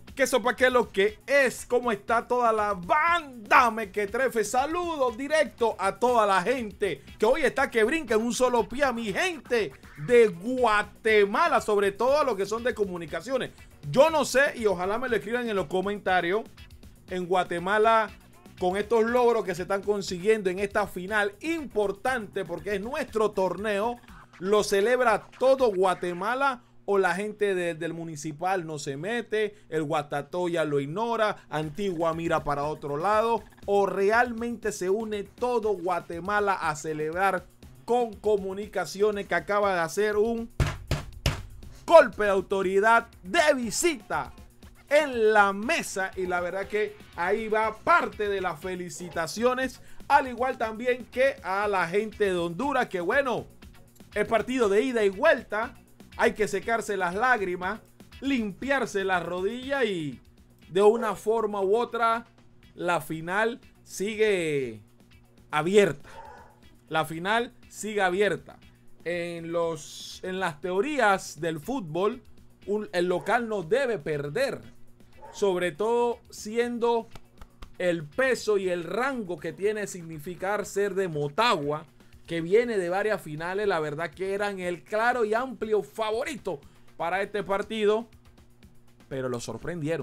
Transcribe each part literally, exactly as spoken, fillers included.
¿Qué sopa qué lo que es? ¿Cómo está toda la banda Mequetrefe? Saludos directo a toda la gente que hoy está que brinca en un solo pie, a mi gente de Guatemala, sobre todo a los que son de comunicaciones. Yo no sé, y ojalá me lo escriban en los comentarios, en Guatemala, con estos logros que se están consiguiendo en esta final importante, porque es nuestro torneo, lo celebra todo Guatemala, o la gente de, del municipal no se mete, el Guatatoya lo ignora, Antigua mira para otro lado, o realmente se une todo Guatemala a celebrar con comunicaciones, que acaba de hacer un golpe de autoridad de visita en la mesa, y la verdad que ahí va parte de las felicitaciones, al igual también que a la gente de Honduras, que bueno, el partido de ida y vuelta, hay que secarse las lágrimas, limpiarse las rodillas, y de una forma u otra la final sigue abierta. La final sigue abierta. En, los, en las teorías del fútbol, un, el local no debe perder. Sobre todo siendo el peso y el rango que tiene significar ser de Motagua, que viene de varias finales. La verdad que eran el claro y amplio favorito para este partido, pero lo sorprendieron.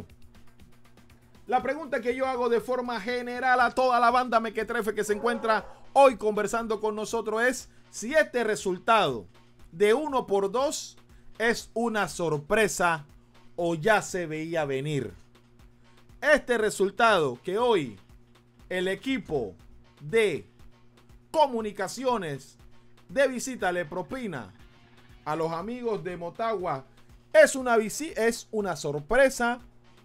La pregunta que yo hago de forma general a toda la banda Mequetrefe que se encuentra hoy conversando con nosotros es si este resultado de uno por dos es una sorpresa o ya se veía venir. Este resultado que hoy el equipo de Comunicaciones de visita le propina a los amigos de Motagua, ¿es una, es una sorpresa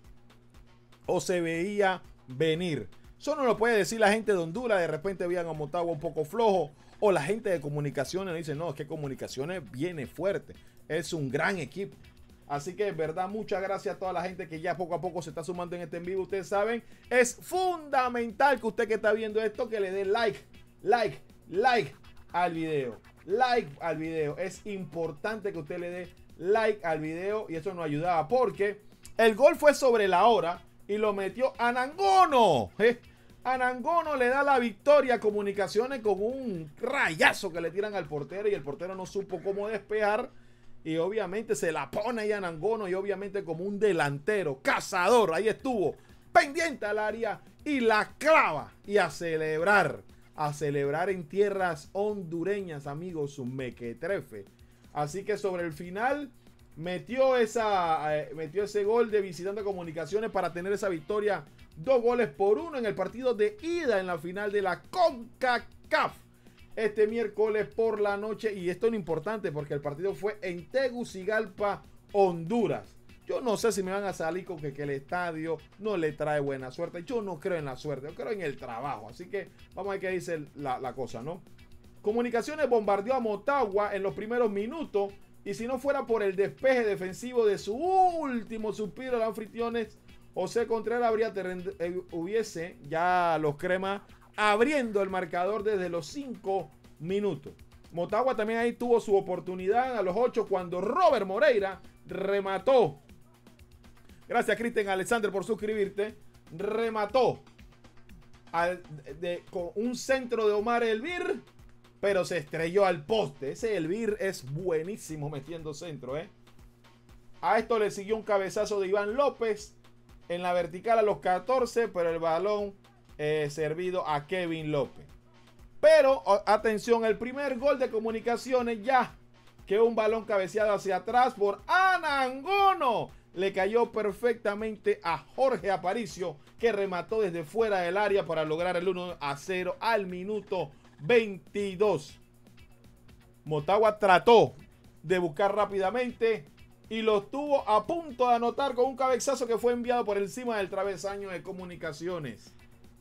o se veía venir? Eso no lo puede decir la gente de Honduras. De repente veían a Motagua un poco flojo, o la gente de Comunicaciones dice, no, es que Comunicaciones viene fuerte, es un gran equipo. Así que, en verdad, muchas gracias a toda la gente que ya poco a poco se está sumando en este en vivo. Ustedes saben, es fundamental que usted que está viendo esto, que le dé like, like, like al video. Like al video. Es importante que usted le dé like al video, y eso nos ayudaba porque el gol fue sobre la hora y lo metió Anangono. ¿eh? Anangono le da la victoria a Comunicaciones con un rayazo que le tiran al portero, y el portero no supo cómo despejar. Y obviamente se la pone ahí a Anangono, y obviamente como un delantero, cazador, ahí estuvo, pendiente al área y la clava. Y a celebrar, a celebrar en tierras hondureñas, amigos, un Mequetrefe. Así que sobre el final metió, esa, eh, metió ese gol de visitante Comunicaciones para tener esa victoria, dos goles por uno en el partido de ida en la final de la CONCACAF. Este miércoles por la noche, y esto es importante porque el partido fue en Tegucigalpa, Honduras. Yo no sé si me van a salir con que, que el estadio no le trae buena suerte. Yo no creo en la suerte, yo creo en el trabajo. Así que vamos a ver qué dice la, la cosa, ¿no? Comunicaciones bombardeó a Motagua en los primeros minutos, y si no fuera por el despeje defensivo de su último suspiro, los anfitriones, José Contreras habría eh, hubiese ya los cremas abriendo el marcador desde los cinco minutos. Motagua también ahí tuvo su oportunidad a los ocho cuando Robert Moreira remató. Gracias, Cristian Alexander, por suscribirte. Remató al, de, con un centro de Omar Elvir, pero se estrelló al poste. Ese Elvir es buenísimo metiendo centro, ¿eh? A esto le siguió un cabezazo de Iván López en la vertical a los catorce, pero el balón Eh, servido a Kevin López. Pero atención, el primer gol de Comunicaciones ya que un balón cabeceado hacia atrás por Anangono le cayó perfectamente a Jorge Aparicio, que remató desde fuera del área para lograr el uno a cero al minuto veintidós. Motagua trató de buscar rápidamente y lo tuvo a punto de anotar con un cabezazo que fue enviado por encima del travesaño de Comunicaciones.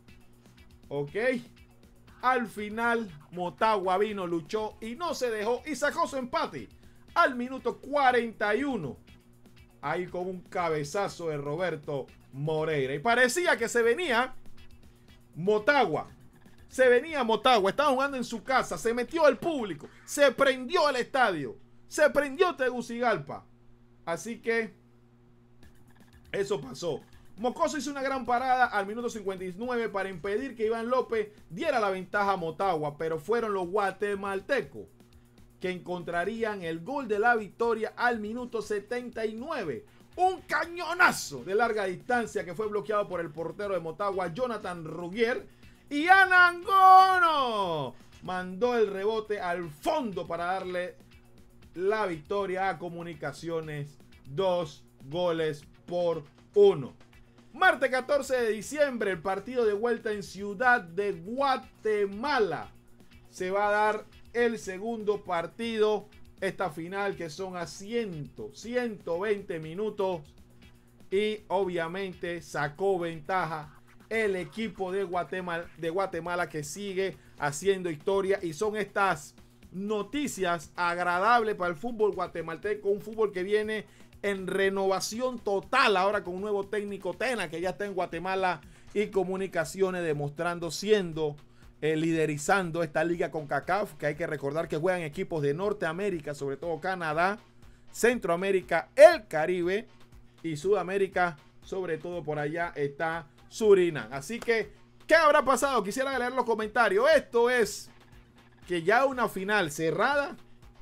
Ok, al final Motagua vino, luchó y no se dejó y sacó su empate al minuto cuarenta y uno. Ahí con un cabezazo de Roberto Moreira. Y parecía que se venía Motagua. Se venía Motagua, estaba jugando en su casa, se metió el público, se prendió el estadio, se prendió Tegucigalpa. Así que Eso pasó. Moscoso hizo una gran parada al minuto cincuenta y nueve para impedir que Iván López diera la ventaja a Motagua, pero fueron los guatemaltecos que encontrarían el gol de la victoria al minuto setenta y nueve. Un cañonazo de larga distancia que fue bloqueado por el portero de Motagua, Jonathan Rugier, y Anangono mandó el rebote al fondo para darle la victoria a Comunicaciones, dos goles por uno. Martes catorce de diciembre, el partido de vuelta en Ciudad de Guatemala. Se va a dar el segundo partido, esta final que son a cien, ciento veinte minutos. Y obviamente sacó ventaja el equipo de Guatemala, de Guatemala que sigue haciendo historia. Y son estas noticias agradables para el fútbol guatemalteco, un fútbol que viene en renovación total ahora con un nuevo técnico, Tena, que ya está en Guatemala, y Comunicaciones demostrando, siendo, eh, liderizando esta liga con CONCACAF, que hay que recordar que juegan equipos de Norteamérica, sobre todo Canadá, Centroamérica, el Caribe y Sudamérica, sobre todo por allá está Surinam. Así que, ¿qué habrá pasado? Quisiera leer los comentarios. Esto es que ya una final cerrada.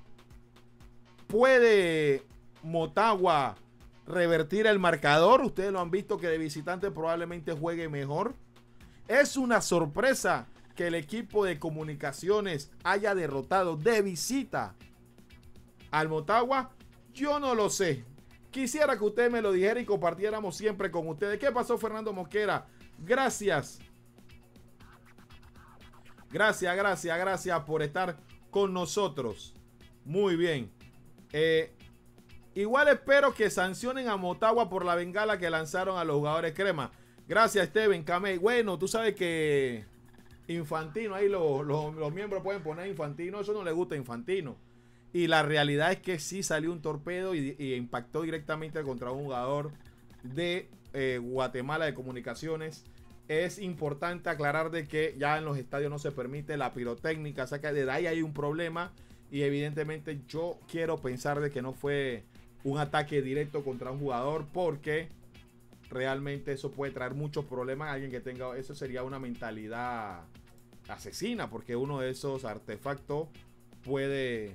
Puede Motagua revertir el marcador. Ustedes lo han visto que de visitante probablemente juegue mejor. Es una sorpresa que el equipo de Comunicaciones haya derrotado de visita al Motagua. Yo no lo sé. Quisiera que usted me lo dijera y compartiéramos siempre con ustedes. ¿Qué pasó, Fernando Mosquera? Gracias. Gracias, gracias, gracias por estar con nosotros. Muy bien. Eh, igual espero que sancionen a Motagua por la bengala que lanzaron a los jugadores crema. Gracias, Steven Camey. Bueno, tú sabes que Infantino, ahí los, los, los miembros pueden poner Infantino. Eso no le gusta a Infantino. Y la realidad es que sí salió un torpedo y, y impactó directamente contra un jugador de eh, Guatemala de Comunicaciones. Es importante aclarar de que ya en los estadios no se permite la pirotécnica, o sea que desde ahí hay un problema y evidentemente yo quiero pensar de que no fue un ataque directo contra un jugador, porque realmente eso puede traer muchos problemas a alguien que tenga, eso sería una mentalidad asesina, porque uno de esos artefactos puede,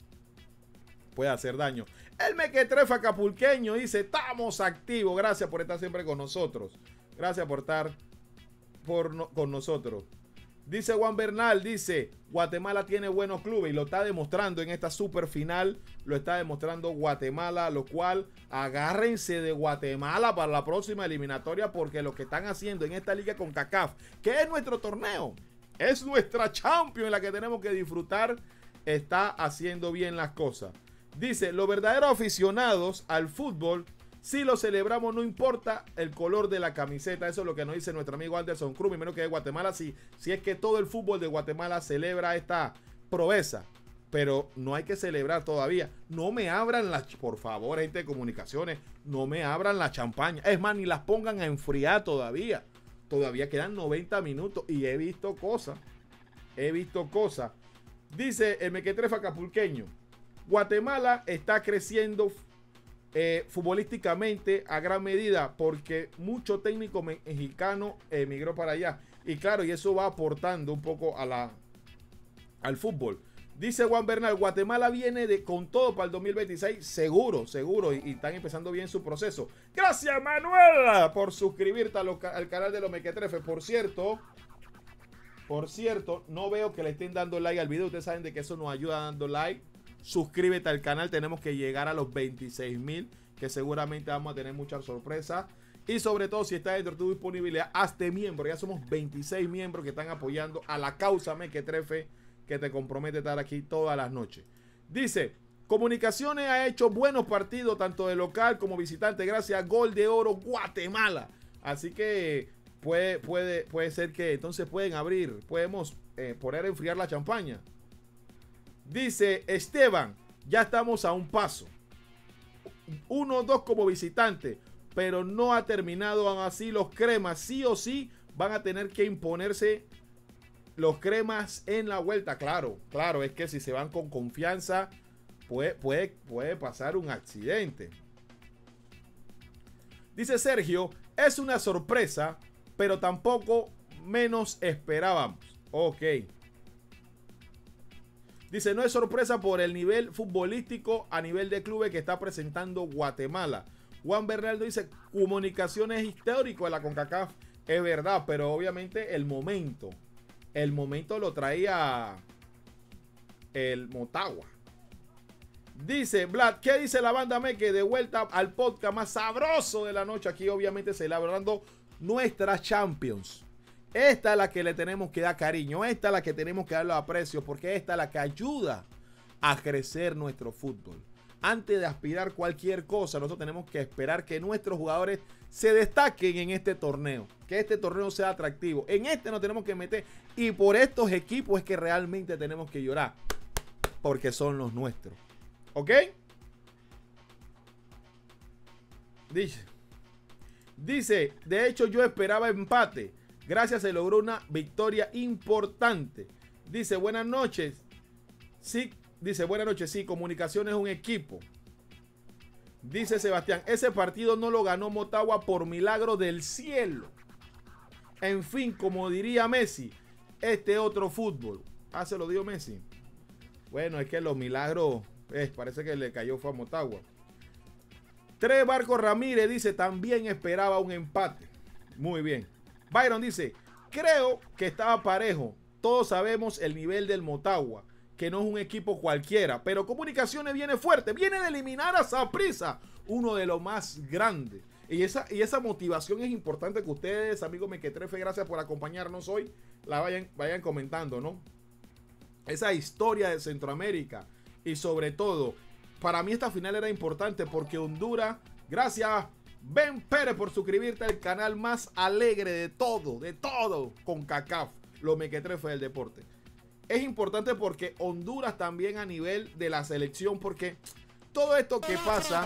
puede hacer daño. El Mequetrefe acapulqueño dice, estamos activos, gracias por estar siempre con nosotros, gracias por estar Por no, con nosotros. Dice Juan Bernal, dice, Guatemala tiene buenos clubes y lo está demostrando en esta super final, lo está demostrando Guatemala, lo cual agárrense de Guatemala para la próxima eliminatoria, porque lo que están haciendo en esta liga con CONCACAF, que es nuestro torneo, es nuestra Champions en la que tenemos que disfrutar, está haciendo bien las cosas. Dice, los verdaderos aficionados al fútbol, si lo celebramos, no importa el color de la camiseta. Eso es lo que nos dice nuestro amigo Anderson Cruz, menos que de Guatemala. Si, si es que todo el fútbol de Guatemala celebra esta proeza, pero no hay que celebrar todavía. No me abran las, por favor, gente de Comunicaciones, no me abran la champaña. Es más, ni las pongan a enfriar todavía. Todavía quedan noventa minutos y he visto cosas. He visto cosas. Dice el Mequetrefe acapulqueño, Guatemala está creciendo Eh, futbolísticamente a gran medida porque mucho técnico mexicano emigró para allá, y claro, y eso va aportando un poco a la al fútbol. Dice Juan Bernal, Guatemala viene de con todo para el dos mil veintiséis, seguro, seguro, y, y están empezando bien su proceso. Gracias, Manuela, por suscribirte a lo, al canal de los Mequetrefes. Por cierto, por cierto, no veo que le estén dando like al video. Ustedes saben de que eso nos ayuda dando like. Suscríbete al canal, tenemos que llegar a los veintiséis mil, que seguramente vamos a tener muchas sorpresas. Y sobre todo, si está dentro de tu disponibilidad, hazte miembro. Ya somos veintiséis miembros que están apoyando a la causa Mequetrefe, que te compromete a estar aquí todas las noches. Dice, Comunicaciones ha hecho buenos partidos, tanto de local como visitante, gracias a Gol de Oro Guatemala. Así que puede, puede, puede ser que entonces pueden abrir, podemos eh, poner a enfriar la champaña. Dice Esteban, ya estamos a un paso. uno dos como visitante, pero no ha terminado aún así. Los cremas sí o sí van a tener que imponerse los cremas en la vuelta. Claro, claro, es que si se van con confianza puede, puede, puede pasar un accidente. Dice Sergio, es una sorpresa, pero tampoco menos esperábamos. Ok. Dice, no es sorpresa por el nivel futbolístico a nivel de clubes que está presentando Guatemala. Juan Bernardo dice, comunicación es histórico de la CONCACAF. Es verdad, pero obviamente el momento, el momento lo traía el Motagua. Dice Vlad, ¿qué dice la banda Meque? De vuelta al podcast más sabroso de la noche. Aquí obviamente celebrando nuestra Champions. Esta es la que le tenemos que dar cariño. Esta es la que tenemos que darle aprecio. Porque esta es la que ayuda a crecer nuestro fútbol. Antes de aspirar cualquier cosa, nosotros tenemos que esperar que nuestros jugadores se destaquen en este torneo. Que este torneo sea atractivo. En este nos tenemos que meter. Y por estos equipos es que realmente tenemos que llorar. Porque son los nuestros. ¿Ok? Dice. Dice, de hecho yo esperaba empate. Gracias, se logró una victoria importante. Dice, buenas noches. Sí, dice, buenas noches. Sí, Comunicación es un equipo. Dice Sebastián, ese partido no lo ganó Motagua por milagro del cielo. En fin, como diría Messi, este otro fútbol. Ah, se lo dio Messi. Bueno, es que los milagros, eh, parece que le cayó fue a Motagua. Tres Barcos Ramírez dice, también esperaba un empate. Muy bien. Byron dice, creo que estaba parejo. Todos sabemos el nivel del Motagua, que no es un equipo cualquiera, pero Comunicaciones viene fuerte, viene de eliminar a Saprissa, uno de los más grandes. Y esa, y esa motivación es importante que ustedes, amigos Mequetrefe, gracias por acompañarnos hoy, la vayan, vayan comentando, ¿no? Esa historia de Centroamérica y sobre todo, para mí esta final era importante porque Honduras, gracias Ben Pérez por suscribirte al canal más alegre de todo, de todo, CONCACAF, los Mequetrefes del deporte. Es importante porque Honduras también a nivel de la selección, porque todo esto que pasa...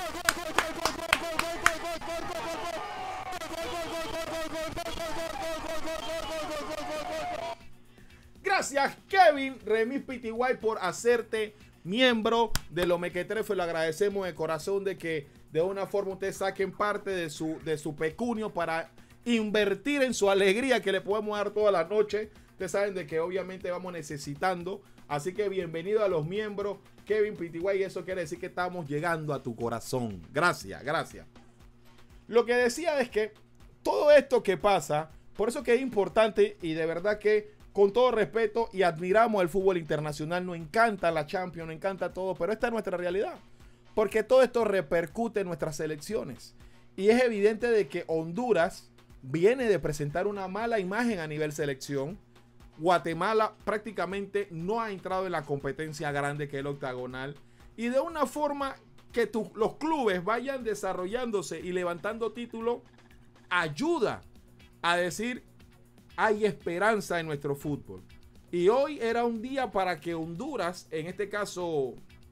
Gracias Kevin Remis Pitiguay por hacerte miembro de los Mequetrefes. Lo agradecemos de corazón de que de una forma ustedes saquen parte de su, de su pecunio para invertir en su alegría que le podemos dar toda la noche. Ustedes saben de que obviamente vamos necesitando. Así que bienvenido a los miembros Kevin Pitiguay. Eso quiere decir que estamos llegando a tu corazón. Gracias, gracias. Lo que decía es que todo esto que pasa, por eso que es importante y de verdad que con todo respeto y admiramos el fútbol internacional, nos encanta la Champions, nos encanta todo, pero esta es nuestra realidad. Porque todo esto repercute en nuestras selecciones. Y es evidente de que Honduras viene de presentar una mala imagen a nivel selección. Guatemala prácticamente no ha entrado en la competencia grande que es el octagonal. Y de una forma que tu, los clubes vayan desarrollándose y levantando títulos, ayuda a decir, hay esperanza en nuestro fútbol. Y hoy era un día para que Honduras, en este caso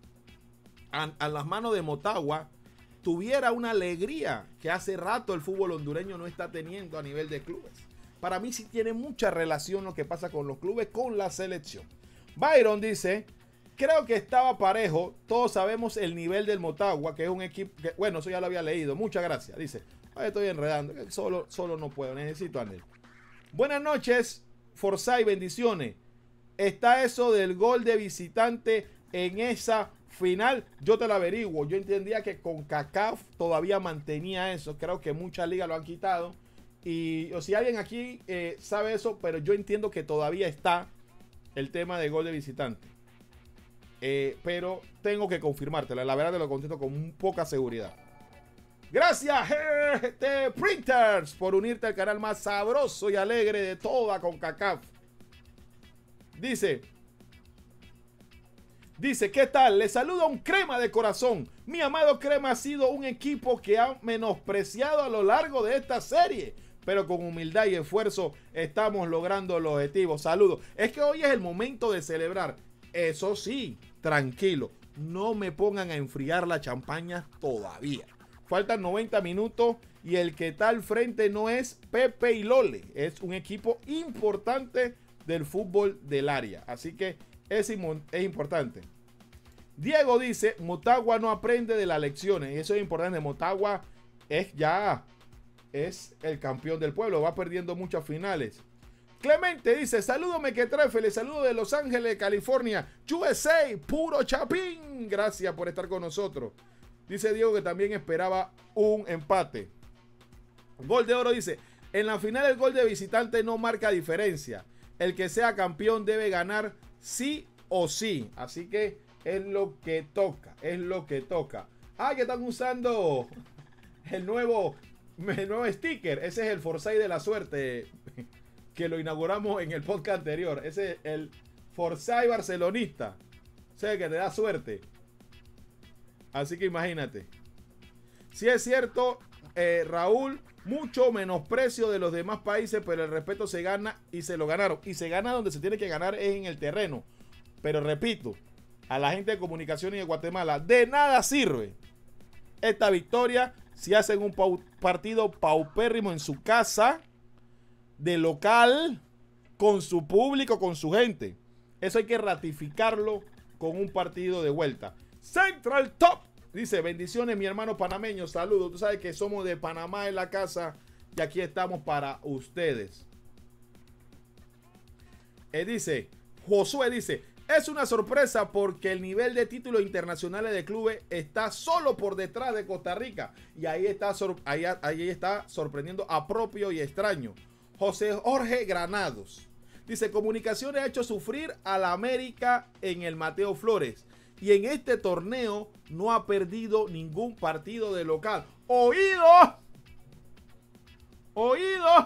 a, a las manos de Motagua, tuviera una alegría que hace rato el fútbol hondureño no está teniendo a nivel de clubes. Para mí sí tiene mucha relación lo que pasa con los clubes con la selección. Byron dice, creo que estaba parejo. Todos sabemos el nivel del Motagua, que es un equipo que, bueno, eso ya lo había leído. Muchas gracias. Dice, estoy enredando, solo, solo no puedo, necesito a Anel. Buenas noches, Forsyth, bendiciones. ¿Está eso del gol de visitante en esa final? Yo te lo averiguo. Yo entendía que CONCACAF todavía mantenía eso. Creo que muchas ligas lo han quitado. Y o si alguien aquí eh, sabe eso, pero yo entiendo que todavía está el tema de gol de visitante. Eh, pero tengo que confirmártelo. La verdad te lo contesto con poca seguridad. Gracias, G T Printers, por unirte al canal más sabroso y alegre de toda CONCACAF. Dice, dice, ¿qué tal? Le saluda un Crema de corazón. Mi amado Crema ha sido un equipo que ha menospreciado a lo largo de esta serie, pero con humildad y esfuerzo estamos logrando los objetivos. Saludos. Es que hoy es el momento de celebrar. Eso sí, tranquilo, no me pongan a enfriar la champaña todavía. Faltan noventa minutos y el que está al frente no es Pepe y Lole. Es un equipo importante del fútbol del área. Así que es, es importante. Diego dice, Motagua no aprende de las lecciones. Y eso es importante. Motagua es ya es el campeón del pueblo. Va perdiendo muchas finales. Clemente dice, saludo Mequetrefe, le saludo de Los Ángeles, California, U S A, puro chapín. Gracias por estar con nosotros. Dice Diego que también esperaba un empate. Gol de Oro dice, en la final el gol de visitante no marca diferencia. El que sea campeón debe ganar sí o sí. Así que es lo que toca, es lo que toca. Ah, que están usando el nuevo, el nuevo sticker. Ese es el Forsyth de la suerte, que lo inauguramos en el podcast anterior. Ese es el Forsyth barcelonista. O sea, que te da suerte. Así que imagínate. Si es cierto, eh, Raúl, mucho menosprecio de los demás países, pero el respeto se gana y se lo ganaron. Y se gana donde se tiene que ganar, es en el terreno. Pero repito, a la gente de comunicaciones de Guatemala, de nada sirve esta victoria si hacen un pau partido paupérrimo en su casa, de local, con su público, con su gente. Eso hay que ratificarlo con un partido de vuelta. Central Top dice, bendiciones mi hermano panameño, saludos. Tú sabes que somos de Panamá en la casa y aquí estamos para ustedes. Eh, dice, Josué dice, es una sorpresa porque el nivel de títulos internacionales de clubes está solo por detrás de Costa Rica. Y ahí está, ahí, ahí está sorprendiendo a propio y extraño. José Jorge Granados dice, Comunicaciones ha hecho sufrir a la América en el Mateo Flores. Y en este torneo no ha perdido ningún partido de local. ¡Oído! ¡Oído!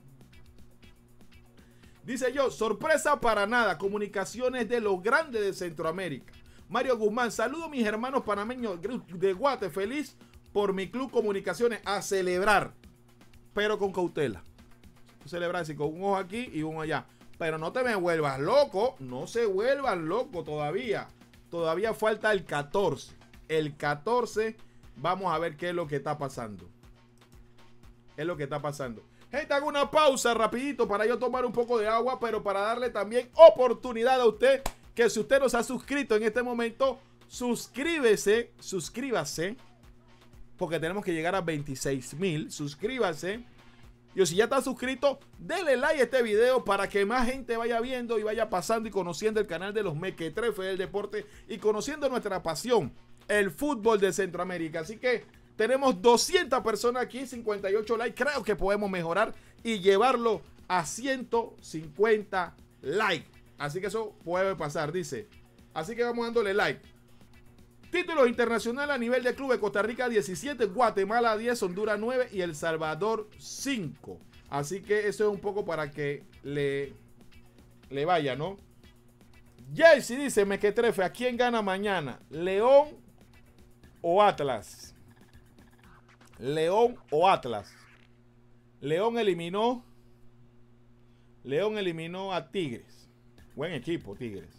Dice yo, sorpresa para nada. Comunicaciones de lo grande de Centroamérica. Mario Guzmán, saludo a mis hermanos panameños de Guate. Feliz por mi club Comunicaciones. A celebrar, pero con cautela. Celebrar así, con un ojo aquí y uno allá. Pero no te me vuelvas loco. No se vuelvan loco todavía. Todavía falta el catorce. El catorce. Vamos a ver qué es lo que está pasando. Es lo que está pasando. Gente, hago una pausa rapidito para yo tomar un poco de agua, pero para darle también oportunidad a usted, que si usted no se ha suscrito en este momento, suscríbese, suscríbase, porque tenemos que llegar a veintiséis mil. Suscríbase. Y si ya está suscrito, denle like a este video para que más gente vaya viendo y vaya pasando y conociendo el canal de los Mequetrefes del deporte y conociendo nuestra pasión, el fútbol de Centroamérica. Así que tenemos doscientas personas aquí, cincuenta y ocho likes. Creo que podemos mejorar y llevarlo a ciento cincuenta likes. Así que eso puede pasar, dice. Así que vamos dándole like. Títulos internacionales a nivel de clubes: Costa Rica diecisiete, Guatemala diez, Honduras nueve y El Salvador cinco. Así que eso es un poco para que le, le vaya, ¿no? Jaycee dice, Mequetrefe, ¿a quién gana mañana? ¿León o Atlas? León o Atlas. León eliminó. León eliminó a Tigres. Buen equipo, Tigres.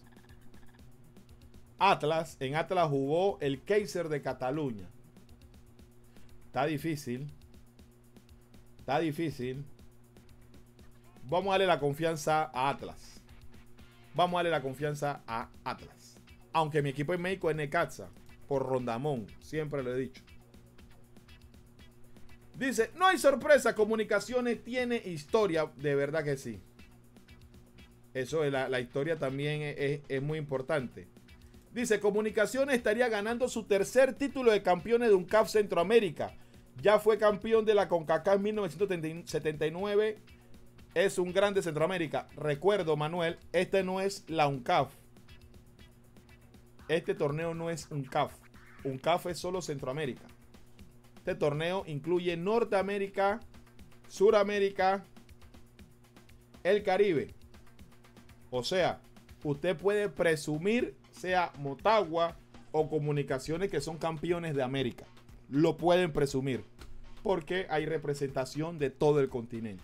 Atlas, en Atlas jugó el Kaiser de Cataluña. Está difícil. Está difícil. Vamos a darle la confianza a Atlas. Vamos a darle la confianza a Atlas. Aunque mi equipo en México es Necaxa. Por Rondamón. Siempre lo he dicho. Dice, no hay sorpresa. Comunicaciones tiene historia. De verdad que sí. Eso, la, la historia también es, es, es muy importante. Dice, Comunicaciones estaría ganando su tercer título de campeones de UNCAF Centroamérica. Ya fue campeón de la CONCACAF en mil novecientos setenta y nueve. Es un grande Centroamérica. Recuerdo, Manuel, este no es la UNCAF. Este torneo no es UNCAF. UNCAF es solo Centroamérica. Este torneo incluye Norteamérica, Suramérica, el Caribe. O sea, usted puede presumir, sea Motagua o Comunicaciones, que son campeones de América. Lo pueden presumir porque hay representación de todo el continente.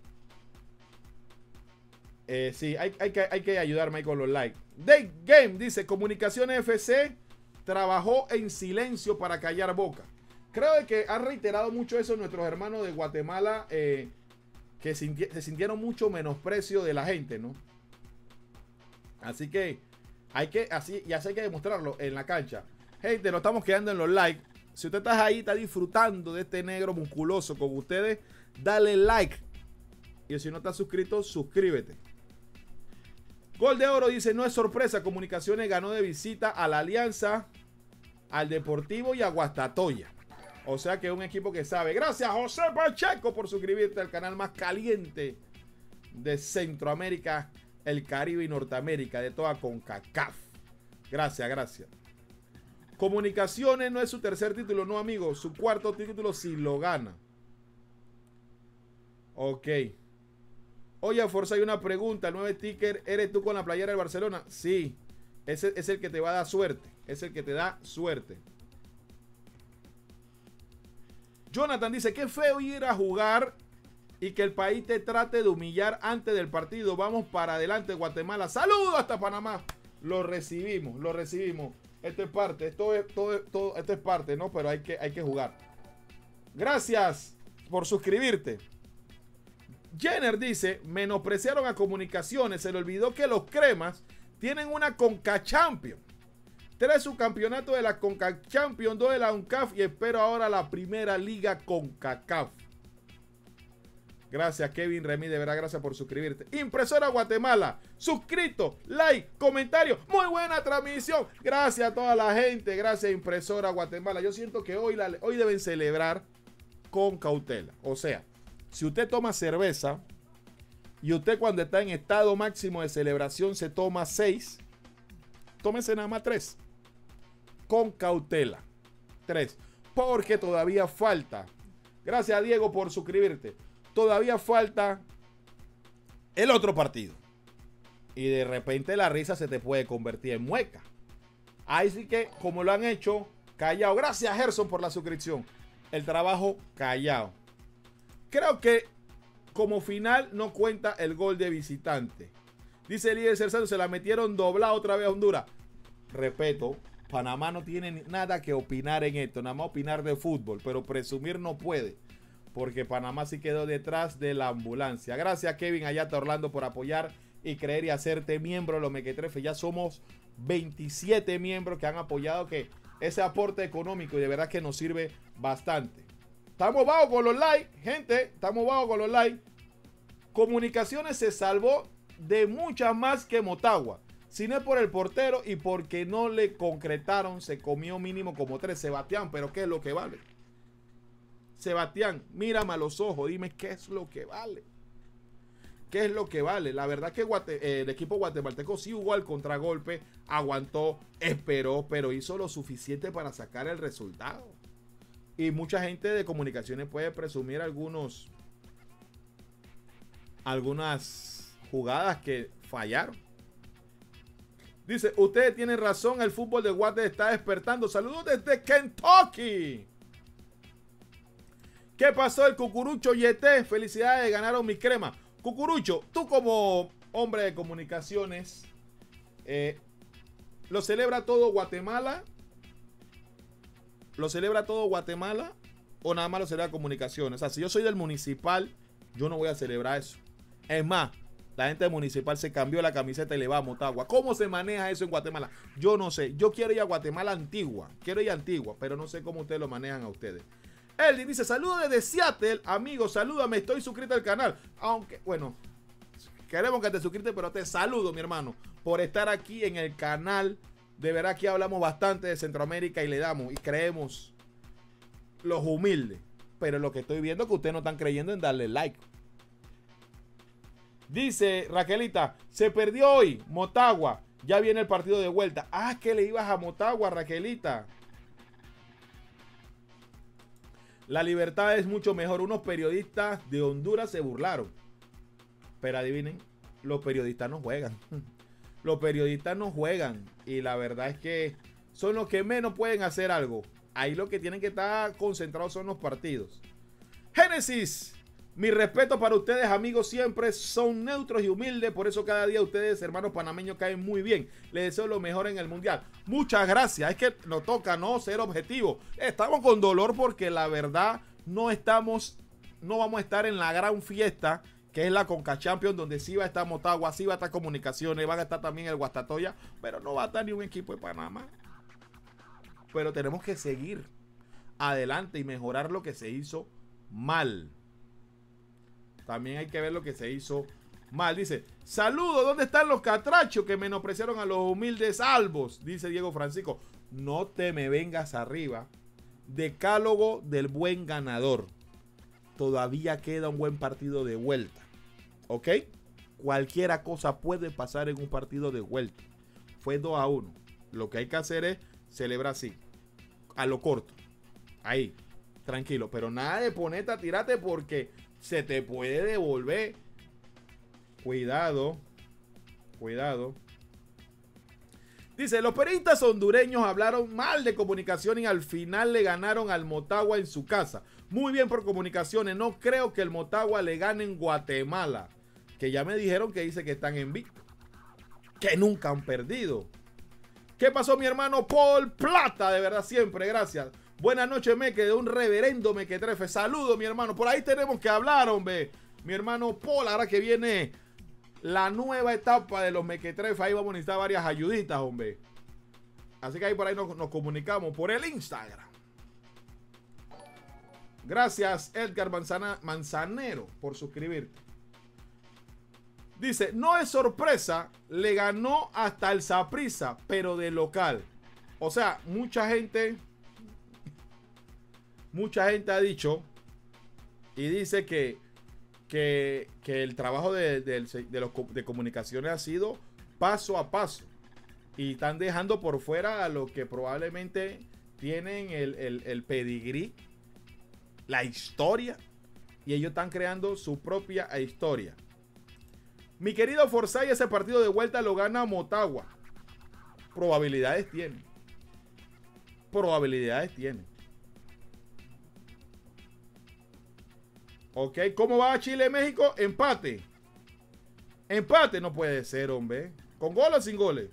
Eh, sí, hay, hay, que, hay que ayudarme ahí con los likes. Day Game dice, Comunicaciones F C trabajó en silencio para callar boca. Creo que han reiterado mucho eso nuestros hermanos de Guatemala, eh, que sinti se sintieron mucho menosprecio de la gente, ¿no? Así que hay que, así, y así hay que demostrarlo en la cancha. Gente, nos estamos quedando en los likes. Si usted está ahí, está disfrutando de este negro musculoso con ustedes, dale like. Y si no estás suscrito, suscríbete. Gol de Oro dice, no es sorpresa, Comunicaciones ganó de visita a la Alianza, al Deportivo y a Guastatoya. O sea que es un equipo que sabe. Gracias, José Pacheco, por suscribirte al canal más caliente de Centroamérica, el Caribe y Norteamérica, de toda CONCACAF. Gracias, gracias. Comunicaciones no es su tercer título, no, amigo. Su cuarto título si lo gana. Ok. Oye, Forza, hay una pregunta. El nueve sticker, ¿eres tú con la playera del Barcelona? Sí. Ese es el que te va a dar suerte. Es el que te da suerte. Jonathan dice, qué feo ir a jugar y que el país te trate de humillar antes del partido. Vamos para adelante, Guatemala. Saludos hasta Panamá. Lo recibimos, lo recibimos. Esto es parte, esto es, todo, todo, esto es parte, ¿no? Pero hay que, hay que jugar. Gracias por suscribirte. Jenner dice, menospreciaron a Comunicaciones. Se le olvidó que los cremas tienen una Conca Champions. Tres subcampeonatos de la Conca Champions, dos de la UNCAF y espero ahora la primera liga CONCACAF. Gracias, Kevin Remy, de verdad, gracias por suscribirte. Impresora Guatemala, suscrito, like, comentario. Muy buena transmisión. Gracias a toda la gente. Gracias, Impresora Guatemala. Yo siento que hoy, la, hoy deben celebrar con cautela. O sea, si usted toma cerveza y usted cuando está en estado máximo de celebración se toma seis, tómese nada más tres. Con cautela. Tres. Porque todavía falta. Gracias, Diego, por suscribirte. Todavía falta el otro partido. Y de repente la risa se te puede convertir en mueca. Ahí sí que, como lo han hecho, callado. Gracias, Gerson, por la suscripción. El trabajo callado. Creo que como final no cuenta el gol de visitante. Dice el líder Cersano, se la metieron doblada otra vez a Honduras. Respeto, Panamá no tiene nada que opinar en esto, nada más opinar de fútbol, pero presumir no puede, porque Panamá sí quedó detrás de la ambulancia. Gracias, Kevin Ayata Orlando, por apoyar y creer y hacerte miembro de los Mequetrefes. Ya somos veintisiete miembros que han apoyado, que ese aporte económico y de verdad que nos sirve bastante. Estamos bajos con los likes, gente, estamos bajos con los likes. Comunicaciones se salvó de muchas más que Motagua. Si no es por el portero y porque no le concretaron, se comió mínimo como tres. Sebastián, pero ¿qué es lo que vale? Sebastián, mírame a los ojos, dime qué es lo que vale. ¿Qué es lo que vale? La verdad que Guate, eh, el equipo guatemalteco sí jugó al contragolpe, aguantó, esperó, pero hizo lo suficiente para sacar el resultado. Y mucha gente de Comunicaciones puede presumir algunos, algunas jugadas que fallaron. Dice, ustedes tienen razón, el fútbol de Guate está despertando. Saludos desde Kentucky. ¿Qué pasó el Cucurucho Yete? Felicidades, ganaron mis cremas. Cucurucho, tú como hombre de comunicaciones, eh, ¿lo celebra todo Guatemala? ¿Lo celebra todo Guatemala? ¿O nada más lo celebra Comunicaciones? O sea, si yo soy del municipal, yo no voy a celebrar eso. Es más, la gente municipal se cambió la camiseta y le va a Motagua. ¿Cómo se maneja eso en Guatemala? Yo no sé. Yo quiero ir a Guatemala antigua. Quiero ir a Antigua, pero no sé cómo ustedes lo manejan a ustedes. Eldin dice, saludos desde Seattle. Amigo, salúdame, estoy suscrito al canal. Aunque, bueno, queremos que te suscribas, pero te saludo, mi hermano, por estar aquí en el canal. De verdad que hablamos bastante de Centroamérica y le damos y creemos los humildes. Pero lo que estoy viendo es que ustedes no están creyendo en darle like. Dice Raquelita, se perdió hoy Motagua, ya viene el partido de vuelta. Ah, que le ibas a Motagua, Raquelita. La libertad es mucho mejor. Unos periodistas de Honduras se burlaron. Pero adivinen, los periodistas no juegan. Los periodistas no juegan. Y la verdad es que son los que menos pueden hacer algo. Ahí lo que tienen que estar concentrados son los partidos. Génesis. Mi respeto para ustedes, amigos, siempre son neutros y humildes. Por eso cada día ustedes, hermanos panameños, caen muy bien. Les deseo lo mejor en el mundial. Muchas gracias. Es que nos toca no ser objetivo. Estamos con dolor porque la verdad no estamos, no vamos a estar en la gran fiesta que es la Conca Champions, donde sí va a estar Motagua, sí va a estar Comunicaciones, va a estar también el Guastatoya, pero no va a estar ni un equipo de Panamá. Pero tenemos que seguir. adelante y mejorar lo que se hizo mal. También hay que ver lo que se hizo mal. Dice, saludos, ¿dónde están los catrachos que menospreciaron a los humildes albos? Dice Diego Francisco. No te me vengas arriba. Decálogo del buen ganador. Todavía queda un buen partido de vuelta. ¿Ok? Cualquiera cosa puede pasar en un partido de vuelta. Fue dos a uno. Lo que hay que hacer es celebrar así. A lo corto. Ahí. Tranquilo. Pero nada de ponerte a tirarte porque se te puede devolver. Cuidado. Cuidado. Dice, los periodistas hondureños hablaron mal de Comunicaciones y al final le ganaron al Motagua en su casa. Muy bien por Comunicaciones. No creo que el Motagua le gane en Guatemala. Que ya me dijeron que dice que están invictos. Que nunca han perdido. ¿Qué pasó, mi hermano Paul Plata? De verdad, siempre, gracias. Buenas noches, Meque, de un reverendo mequetrefe. Saludos, mi hermano. Por ahí tenemos que hablar, hombre. Mi hermano Paul, ahora que viene la nueva etapa de los mequetrefes, ahí vamos a necesitar varias ayuditas, hombre. Así que ahí por ahí nos, nos comunicamos por el Instagram. Gracias, Edgar Manzana, Manzanero, por suscribirte. Dice, no es sorpresa, le ganó hasta el Saprissa, pero de local. O sea, mucha gente, mucha gente ha dicho y dice que, que, que el trabajo de, de, de, los, de Comunicaciones ha sido paso a paso. Y están dejando por fuera a los que probablemente tienen el, el, el pedigrí, la historia, y ellos están creando su propia historia. Mi querido Forsyth, ese partido de vuelta lo gana Motagua. Probabilidades tiene. Probabilidades tiene. Ok, ¿cómo va Chile-México? Empate. Empate no puede ser, hombre. ¿Con goles o sin goles?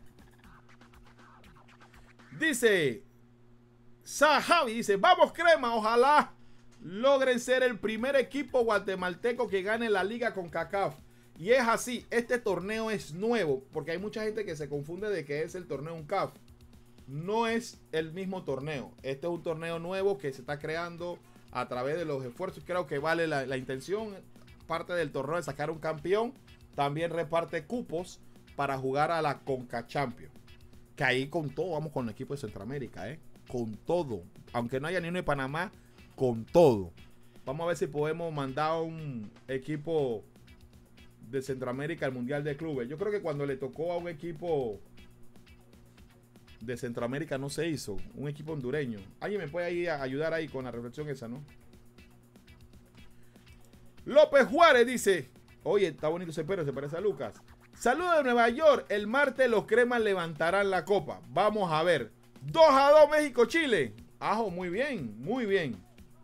Dice Sahabi, dice, vamos crema, ojalá logren ser el primer equipo guatemalteco que gane la liga con CONCACAF. Y es así, este torneo es nuevo, porque hay mucha gente que se confunde de que es el torneo U N C A F. No es el mismo torneo. Este es un torneo nuevo que se está creando a través de los esfuerzos. Creo que vale la, la intención, parte del torneo de sacar un campeón. También reparte cupos para jugar a la Conca Champions. Que ahí con todo vamos con el equipo de Centroamérica, ¿eh? Con todo. Aunque no haya ni uno de Panamá, con todo. Vamos a ver si podemos mandar un equipo de Centroamérica al Mundial de Clubes. Yo creo que cuando le tocó a un equipo de Centroamérica no se hizo. Un equipo hondureño. ¿Alguien me puede ahí ayudar ahí con la reflexión esa, no? López Juárez dice, oye, está bonito ese perro, se parece a Lucas. Saludos de Nueva York. El martes los cremas levantarán la copa. Vamos a ver. dos a dos México-Chile. Ajo, muy bien, muy bien.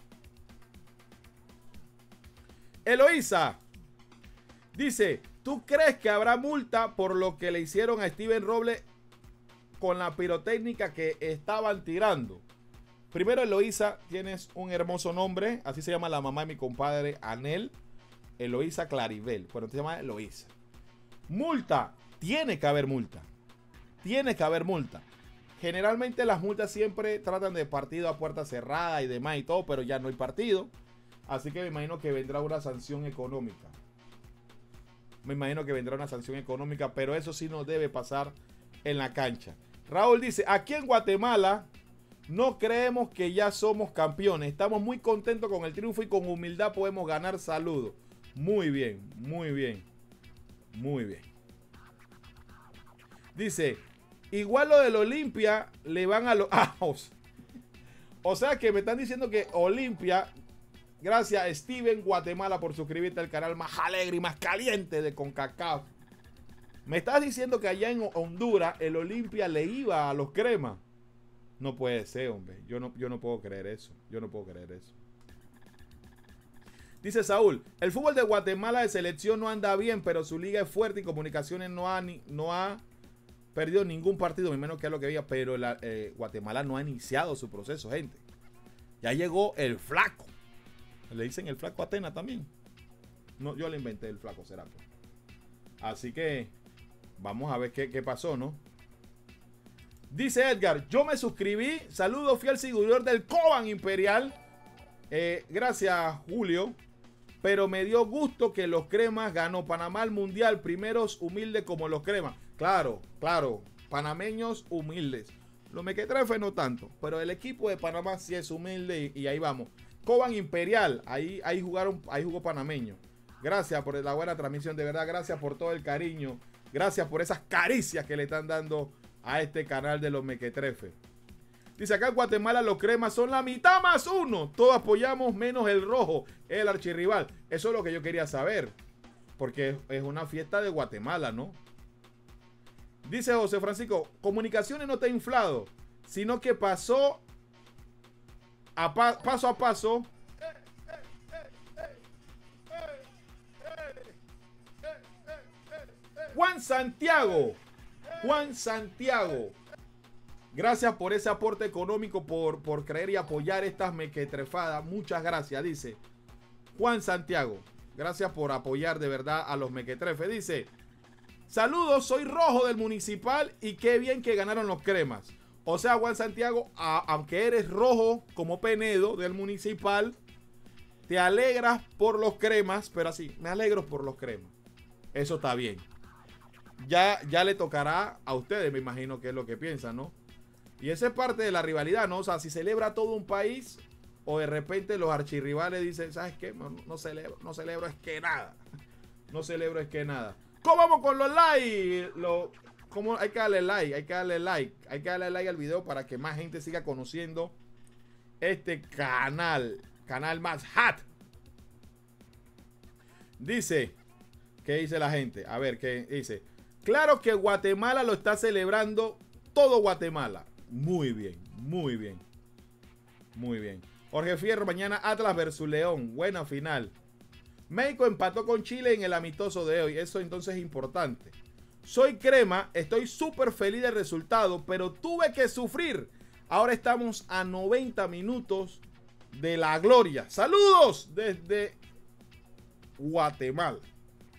Eloísa dice, ¿tú crees que habrá multa por lo que le hicieron a Steven Robles con la pirotécnica que estaban tirando? Primero, Eloísa, tienes un hermoso nombre. Así se llama la mamá de mi compadre Anel. Eloísa Claribel. Bueno, te llama Eloísa. Multa. Tiene que haber multa. Tiene que haber multa. Generalmente las multas siempre tratan de partido a puerta cerrada y demás y todo, pero ya no hay partido. Así que me imagino que vendrá una sanción económica. Me imagino que vendrá una sanción económica, pero eso sí no debe pasar en la cancha. Raúl dice, aquí en Guatemala no creemos que ya somos campeones. Estamos muy contentos con el triunfo y con humildad podemos ganar. Saludos. Muy bien, muy bien. Muy bien. Dice, igual lo del Olimpia le van a los ajos. O sea que me están diciendo que Olimpia, gracias a Steven Guatemala por suscribirte al canal más alegre y más caliente de CONCACAF. Me estás diciendo que allá en Honduras el Olimpia le iba a los cremas. No puede ser, hombre. Yo no, yo no puedo creer eso. Yo no puedo creer eso. Dice Saúl, el fútbol de Guatemala de selección no anda bien, pero su liga es fuerte y Comunicaciones no ha, ni, no ha perdido ningún partido, menos que es lo que había, pero la, eh, Guatemala no ha iniciado su proceso, gente. Ya llegó el flaco. Le dicen el flaco Atena también. No, yo le inventé el flaco Cerato. Así que vamos a ver qué, qué pasó, ¿no? Dice Edgar, yo me suscribí. Saludos, fiel seguidor del Coban Imperial. Eh, gracias, Julio. Pero me dio gusto que los cremas ganó Panamá al mundial. Primeros humildes como los cremas. Claro, claro. Panameños humildes. Los mequetrefes no tanto. Pero el equipo de Panamá sí es humilde y, y ahí vamos. Coban Imperial. Ahí, ahí jugaron, ahí jugó panameño. Gracias por la buena transmisión. De verdad, gracias por todo el cariño. Gracias por esas caricias que le están dando a este canal de los mequetrefes. Dice acá en Guatemala los cremas son la mitad más uno. Todos apoyamos menos el rojo, el archirrival. Eso es lo que yo quería saber. Porque es una fiesta de Guatemala, ¿no? Dice José Francisco, comunicaciones no está inflado, sino que pasó a pa paso a paso. Juan Santiago. Juan Santiago. Gracias por ese aporte económico, por, por creer y apoyar estas mequetrefadas. Muchas gracias, dice Juan Santiago. Gracias por apoyar de verdad a los mequetrefes. Dice, saludos, soy rojo del municipal y qué bien que ganaron los cremas. O sea, Juan Santiago, a, aunque eres rojo como Penedo del municipal, te alegras por los cremas, pero así, me alegro por los cremas. Eso está bien. Ya, ya le tocará a ustedes, me imagino que es lo que piensan, ¿no? Y esa es parte de la rivalidad, ¿no? O sea, si celebra todo un país o de repente los archirrivales dicen, ¿sabes qué? No, no celebro, no celebro es que nada. No celebro es que nada. ¿Cómo vamos con los likes? Lo, ¿cómo? Hay que darle like, hay que darle like. Hay que darle like al video para que más gente siga conociendo este canal. Canal más hot. Dice, ¿qué dice la gente? A ver, ¿qué dice? Claro que Guatemala lo está celebrando todo Guatemala. Muy bien, muy bien. Muy bien. Jorge Fierro, mañana Atlas versus León. Buena final. México empató con Chile en el amistoso de hoy. Eso entonces es importante. Soy crema, estoy súper feliz del resultado, pero tuve que sufrir. Ahora estamos a noventa minutos de la gloria. Saludos desde Guatemala.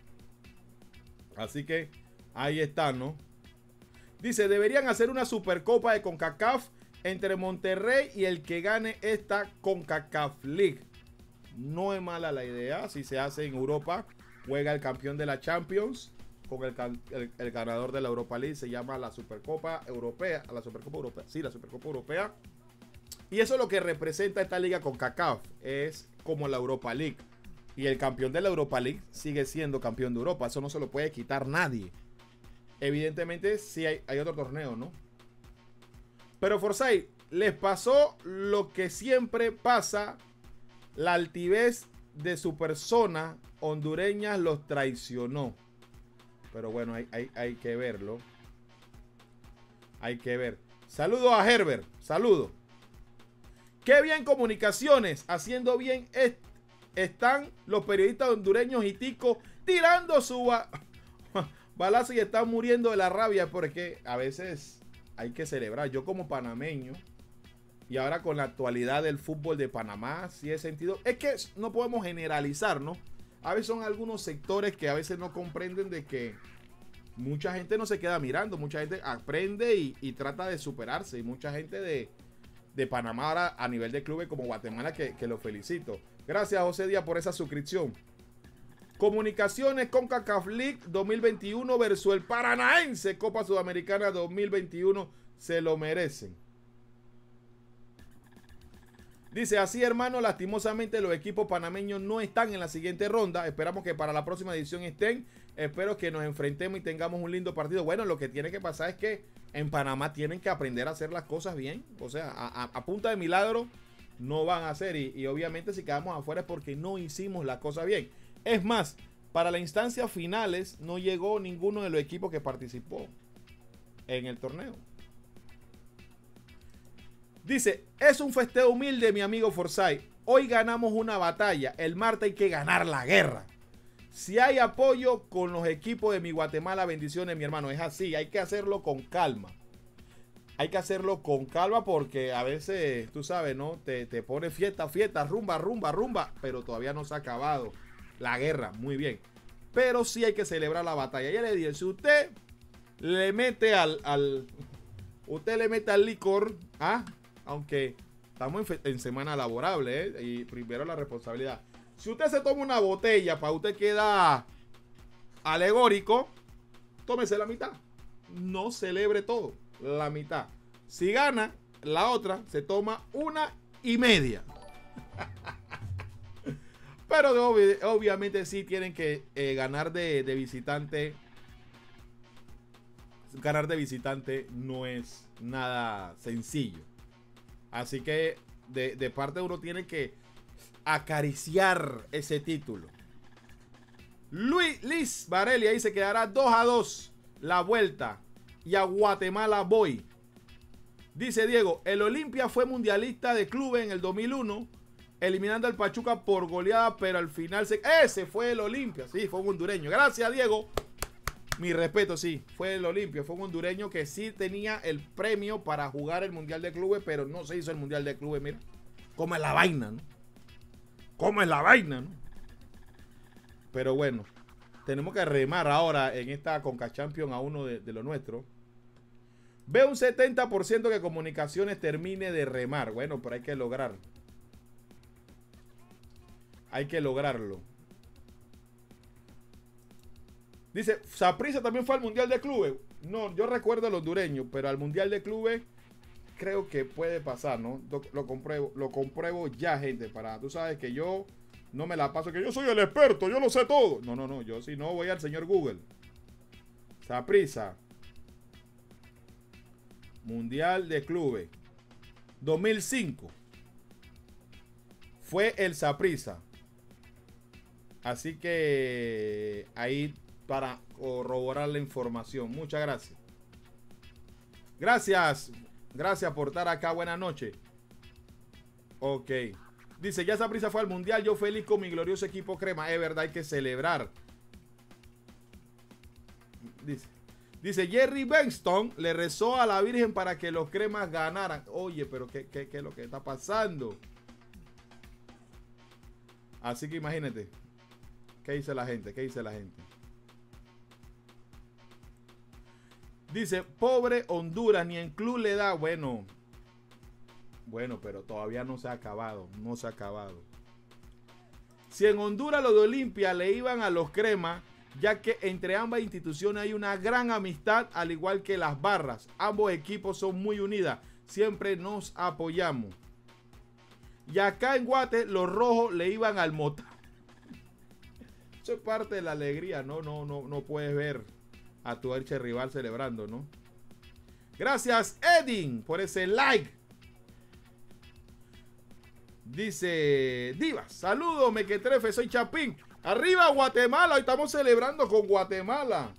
Así que ahí está, ¿no? Dice, deberían hacer una supercopa de CONCACAF entre Monterrey y el que gane esta CONCACAF League. No es mala la idea. Si se hace en Europa, juega el campeón de la Champions con el, el, el ganador de la Europa League. Se llama la Supercopa Europea. La Supercopa Europea. Sí, la Supercopa Europea. Y eso es lo que representa esta liga CONCACAF. Es como la Europa League. Y el campeón de la Europa League sigue siendo campeón de Europa. Eso no se lo puede quitar nadie. Evidentemente, sí hay, hay otro torneo, ¿no? Pero Forsyth, les pasó lo que siempre pasa. La altivez de su persona hondureña los traicionó. Pero bueno, hay, hay, hay que verlo. Hay que ver. Saludos a Herbert. Saludos. Qué bien comunicaciones. Haciendo bien est están los periodistas hondureños y ticos tirando su ba balazo y están muriendo de la rabia. Porque a veces hay que celebrar. Yo como panameño, y ahora con la actualidad del fútbol de Panamá, sí he sentido... Es que no podemos generalizar, ¿no? A veces son algunos sectores que a veces no comprenden de que mucha gente no se queda mirando. Mucha gente aprende y, y trata de superarse. Y mucha gente de, de Panamá ahora a nivel de clubes como Guatemala que, que lo felicito. Gracias, José Díaz, por esa suscripción. Comunicaciones CONCACAF League dos mil veintiuno versus el Paranaense Copa Sudamericana dos mil veintiuno. Se lo merecen. Dice, así hermano, lastimosamente los equipos panameños no están en la siguiente ronda. Esperamos que para la próxima edición estén. Espero que nos enfrentemos y tengamos un lindo partido. Bueno, lo que tiene que pasar es que en Panamá tienen que aprender a hacer las cosas bien. O sea, a, a, a punta de milagro no van a hacer. Y, y obviamente si quedamos afuera es porque no hicimos las cosas bien. Es más, para las instancias finales no llegó ninguno de los equipos que participó en el torneo. Dice, es un festeo humilde, mi amigo Forsyth. Hoy ganamos una batalla. El martes hay que ganar la guerra. Si hay apoyo con los equipos de mi Guatemala, bendiciones, mi hermano. Es así, hay que hacerlo con calma. Hay que hacerlo con calma porque a veces, tú sabes, ¿no? Te, te pone fiesta, fiesta, rumba, rumba, rumba. Pero todavía no se ha acabado la guerra. Muy bien. Pero sí hay que celebrar la batalla. Ya le dije, si usted le mete al... al usted le mete al licor, ¿ah? Aunque estamos en, en semana laborable, ¿eh? Y primero la responsabilidad. Si usted se toma una botella para usted queda alegórico, tómese la mitad. No celebre todo, la mitad. Si gana, la otra se toma una y media. Pero obvi obviamente sí tienen que eh, ganar de, de visitante. Ganar de visitante no es nada sencillo. Así que de, de parte de uno tiene que acariciar ese título. Luis Liz Varelli ahí se quedará dos a dos la vuelta. Y a Guatemala voy. Dice Diego, el Olimpia fue mundialista de clubes en el dos mil uno, eliminando al Pachuca por goleada, pero al final se... ese fue el Olimpia, sí, fue un hondureño. Gracias, Diego. Mi respeto, sí, fue el Olimpia, fue un hondureño que sí tenía el premio para jugar el Mundial de Clubes, pero no se hizo el Mundial de Clubes, mira. ¿Cómo es la vaina, no? ¿Cómo es la vaina, no? Pero bueno, tenemos que remar ahora en esta Conca Champions a uno de, de lo nuestro. Veo un setenta por ciento que Comunicaciones termine de remar. Bueno, pero hay que lograr. Hay que lograrlo. Dice, Saprissa también fue al Mundial de Clubes. No, yo recuerdo al hondureño, pero al Mundial de Clubes creo que puede pasar, ¿no? Lo, lo compruebo, lo compruebo ya, gente. Para, tú sabes que yo no me la paso, que yo soy el experto, yo lo sé todo. No, no, no, yo si no voy al señor Google. Saprissa. Mundial de Clubes dos mil cinco fue el Saprissa. Así que ahí para corroborar la información. Muchas gracias. Gracias. Gracias por estar acá. Buenas noches. Ok. Dice, ya Saprissa fue al Mundial. Yo feliz con mi glorioso equipo crema. Es verdad, hay que celebrar. Dice. Dice, Jerry Benston le rezó a la Virgen para que los cremas ganaran. Oye, pero ¿qué, qué, qué es lo que está pasando? Así que imagínate. ¿Qué dice la gente? ¿Qué dice la gente? Dice, pobre Honduras, ni en club le da. Bueno. Bueno, pero todavía no se ha acabado. No se ha acabado. Si en Honduras los de Olimpia le iban a los cremas, ya que entre ambas instituciones hay una gran amistad, al igual que las barras. Ambos equipos son muy unidas. Siempre nos apoyamos. Y acá en Guate, los rojos le iban al Mota. Eso es parte de la alegría, ¿no? No, no, no puedes ver a tu archirrival celebrando, ¿no? Gracias, Edin, por ese like. Dice Divas, saludos, mequetrefe, soy Chapín. Arriba Guatemala, hoy estamos celebrando con Guatemala.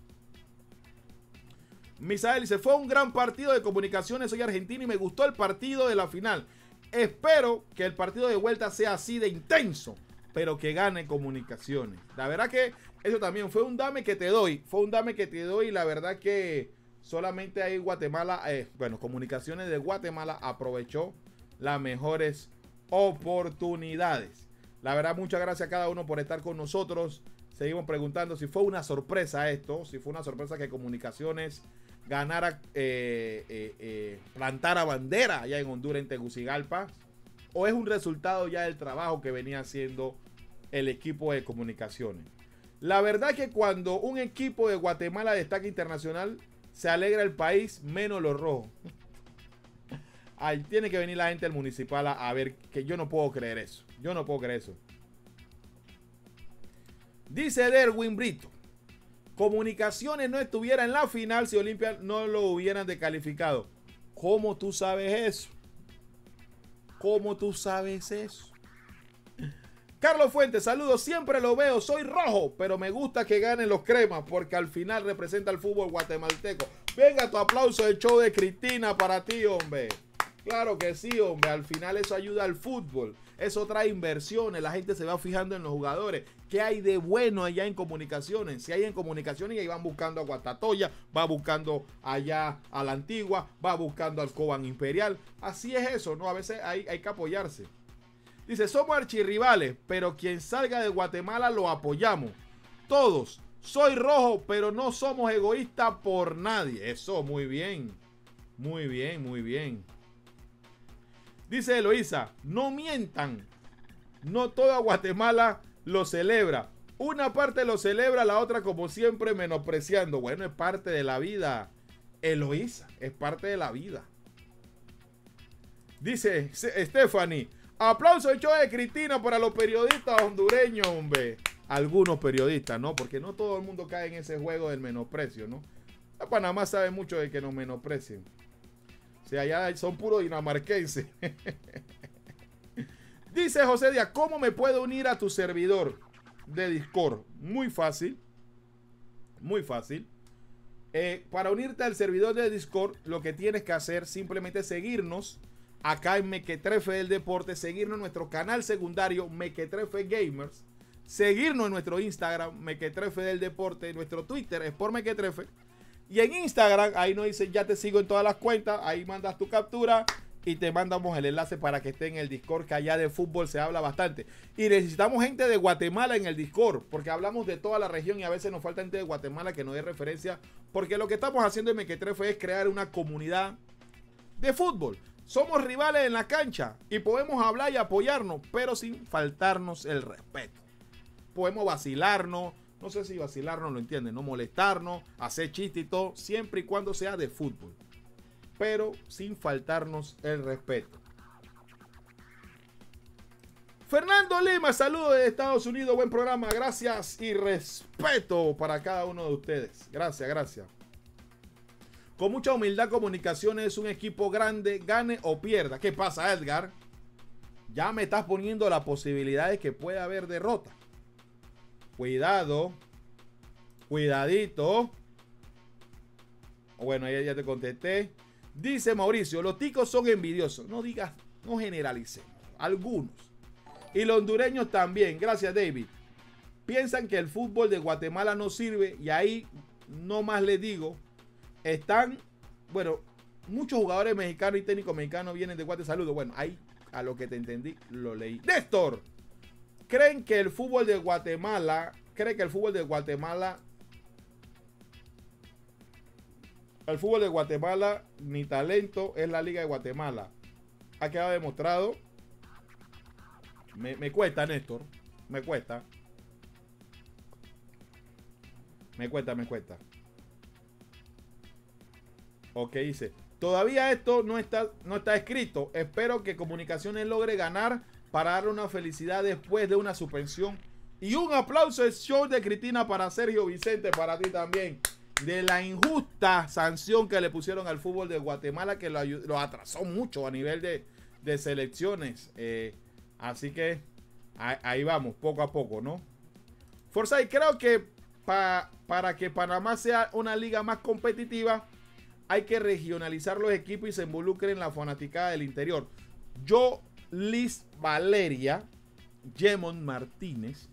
Misael dice, fue un gran partido de Comunicaciones, soy argentino y me gustó el partido de la final. Espero que el partido de vuelta sea así de intenso, pero que gane Comunicaciones. La verdad que eso también fue un dame que te doy, fue un dame que te doy y la verdad que solamente ahí Guatemala, eh, bueno, Comunicaciones de Guatemala aprovechó las mejores oportunidades. La verdad, muchas gracias a cada uno por estar con nosotros. Seguimos preguntando si fue una sorpresa esto, si fue una sorpresa que Comunicaciones ganara, eh, eh, eh, plantara bandera allá en Honduras, en Tegucigalpa, o es un resultado ya del trabajo que venía haciendo el equipo de Comunicaciones. La verdad que cuando un equipo de Guatemala destaca internacional, se alegra el país, menos los rojos. Ahí tiene que venir la gente del municipal a, a ver, que yo no puedo creer eso. Yo no puedo creer eso. Dice Derwin Brito, Comunicaciones no estuviera en la final si Olimpia no lo hubieran descalificado. ¿Cómo tú sabes eso? ¿Cómo tú sabes eso? Carlos Fuentes, saludos, siempre lo veo, soy rojo, pero me gusta que ganen los cremas porque al final representa el fútbol guatemalteco. Venga tu aplauso del show de Cristina para ti, hombre. Claro que sí, hombre, al final eso ayuda al fútbol, eso trae inversiones, la gente se va fijando en los jugadores. ¿Qué hay de bueno allá en Comunicaciones? Si hay en Comunicaciones y ahí van buscando a Guatatoya, va buscando allá a la Antigua, va buscando al Cobán Imperial. Así es eso, ¿no? A veces hay, hay que apoyarse. Dice, somos archirrivales, pero quien salga de Guatemala lo apoyamos. Todos. Soy rojo, pero no somos egoístas por nadie. Eso, muy bien. Muy bien, muy bien. Dice Eloísa, no mientan. No toda Guatemala lo celebra. Una parte lo celebra, la otra como siempre menospreciando. Bueno, es parte de la vida, Eloísa, es parte de la vida. Dice Stephanie, aplauso el show de Cristina para los periodistas hondureños, hombre. Algunos periodistas, ¿no? Porque no todo el mundo cae en ese juego del menosprecio, ¿no? La Panamá sabe mucho de que nos menosprecien. O sea, allá son puros dinamarquenses. Dice José Díaz, ¿cómo me puedo unir a tu servidor de Discord? Muy fácil. Muy fácil. Eh, para unirte al servidor de Discord, lo que tienes que hacer simplemente es seguirnos acá en Mequetrefe del Deporte, seguirnos en nuestro canal secundario Mequetrefe Gamers, seguirnos en nuestro Instagram Mequetrefe del Deporte, nuestro Twitter es por Mequetrefe, y en Instagram ahí nos dice ya te sigo en todas las cuentas, ahí mandas tu captura y te mandamos el enlace para que esté en el Discord, que allá de fútbol se habla bastante. Y necesitamos gente de Guatemala en el Discord, porque hablamos de toda la región y a veces nos falta gente de Guatemala que nos dé referencia, porque lo que estamos haciendo en Mequetrefe es crear una comunidad de fútbol. Somos rivales en la cancha y podemos hablar y apoyarnos, pero sin faltarnos el respeto. Podemos vacilarnos, no sé si vacilarnos lo entienden, no molestarnos, hacer chistes y todo, siempre y cuando sea de fútbol, pero sin faltarnos el respeto. Fernando Lima, saludos de Estados Unidos, buen programa, gracias y respeto para cada uno de ustedes. Gracias, gracias. Con mucha humildad, Comunicaciones es un equipo grande, gane o pierda. ¿Qué pasa, Edgar? Ya me estás poniendo la posibilidad de que pueda haber derrota. Cuidado. Cuidadito. Bueno, ya, ya te contesté. Dice Mauricio, los ticos son envidiosos. No digas, no generalicemos. Algunos. Y los hondureños también. Gracias, David. Piensan que el fútbol de Guatemala no sirve. Y ahí no más les digo. Están, bueno, muchos jugadores mexicanos y técnicos mexicanos vienen de Guatemala. Saludos. Bueno, ahí a lo que te entendí lo leí. Néstor, ¿creen que el fútbol de Guatemala, cree que el fútbol de Guatemala, el fútbol de Guatemala, ni talento es la Liga de Guatemala? Ha quedado demostrado. Me, me cuesta, Néstor. Me cuesta. Me cuesta, me cuesta. Ok, dice, todavía esto no está, no está escrito. Espero que Comunicaciones logre ganar para darle una felicidad después de una suspensión. Y un aplauso al show de Cristina para Sergio Vicente, para ti también. De la injusta sanción que le pusieron al fútbol de Guatemala, que lo, lo atrasó mucho a nivel de, de selecciones. Eh, así que ahí, ahí vamos, poco a poco, ¿no? Forza, y creo que pa, para que Panamá sea una liga más competitiva, hay que regionalizar los equipos y se involucren en la fanaticada del interior. Yo, Liz Valeria, Jemon Martínez,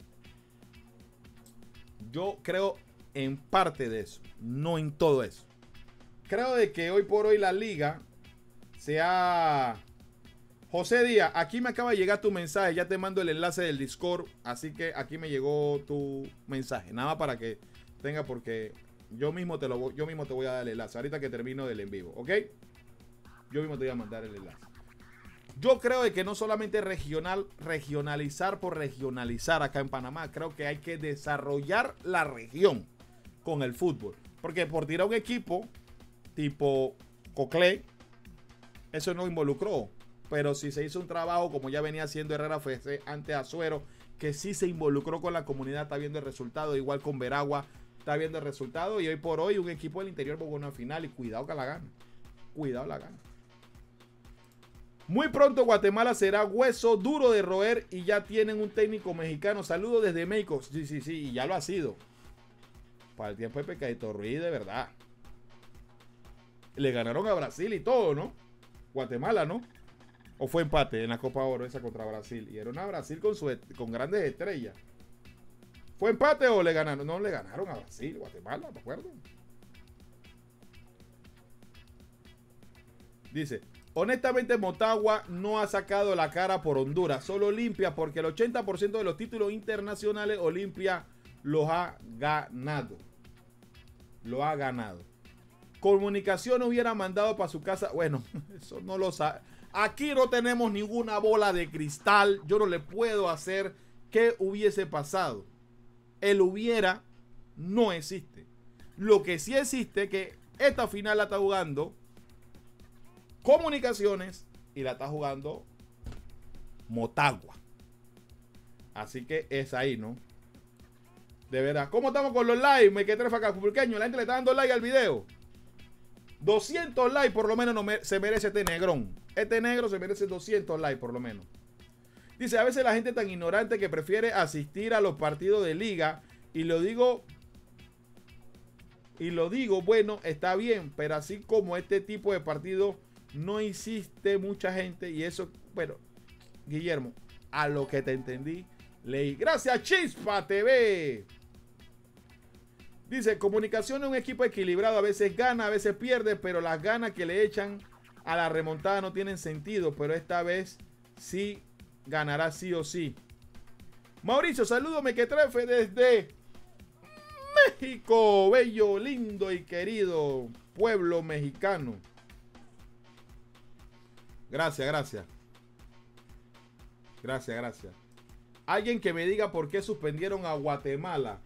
yo creo en parte de eso, no en todo eso. Creo de que hoy por hoy la liga sea... José Díaz, aquí me acaba de llegar tu mensaje, ya te mando el enlace del Discord, así que aquí me llegó tu mensaje, nada más para que tenga, porque... Yo mismo, te lo, yo mismo te voy a dar el enlace. Ahorita que termino del en vivo, ¿ok? Yo mismo te voy a mandar el enlace. Yo creo de que no solamente regional, regionalizar por regionalizar acá en Panamá. Creo que hay que desarrollar la región con el fútbol. Porque por tirar un equipo tipo Coclé, eso no involucró. Pero si se hizo un trabajo como ya venía haciendo Herrera F C ante Azuero, que sí se involucró con la comunidad, está viendo el resultado. Igual con Veragua. Está viendo el resultado y hoy por hoy un equipo del interior jugó una final y cuidado que la gana. Cuidado la gana. Muy pronto Guatemala será hueso duro de roer y ya tienen un técnico mexicano. Saludos desde México. Sí, sí, sí, y ya lo ha sido. Para el tiempo de Pecadito Ruiz, de verdad. Le ganaron a Brasil y todo, ¿no? Guatemala, ¿no? O fue empate en la Copa Oro esa contra Brasil. Y era una Brasil con, su, con grandes estrellas. ¿Fue empate o le ganaron? No, le ganaron a Brasil, Guatemala, ¿me acuerdo? Dice, honestamente Motagua no ha sacado la cara por Honduras, solo Olimpia, porque el ochenta por ciento de los títulos internacionales Olimpia los ha ganado. Lo ha ganado. Comunicación hubiera mandado para su casa. Bueno, eso no lo sabe. Aquí no tenemos ninguna bola de cristal. Yo no le puedo hacer qué hubiese pasado. El hubiera no existe. Lo que sí existe es que esta final la está jugando Comunicaciones y la está jugando Motagua. Así que es ahí, ¿no? De verdad. ¿Cómo estamos con los likes? Me quedé acá, publiqueño. La gente le está dando like al video. doscientos likes por lo menos no me, se merece este negrón. Este negro se merece doscientos likes por lo menos. Dice, a veces la gente es tan ignorante que prefiere asistir a los partidos de liga. Y lo digo... Y lo digo, bueno, está bien. Pero así como este tipo de partido no existe mucha gente. Y eso, bueno, Guillermo, a lo que te entendí, leí. Gracias, Chispa T V. Dice, Comunicación es un equipo equilibrado. A veces gana, a veces pierde. Pero las ganas que le echan a la remontada no tienen sentido. Pero esta vez sí ganará sí o sí. Mauricio, saludo Mequetrefe desde México. Bello, lindo y querido pueblo mexicano. Gracias, gracias. Gracias, gracias. Alguien que me diga por qué suspendieron a Guatemala.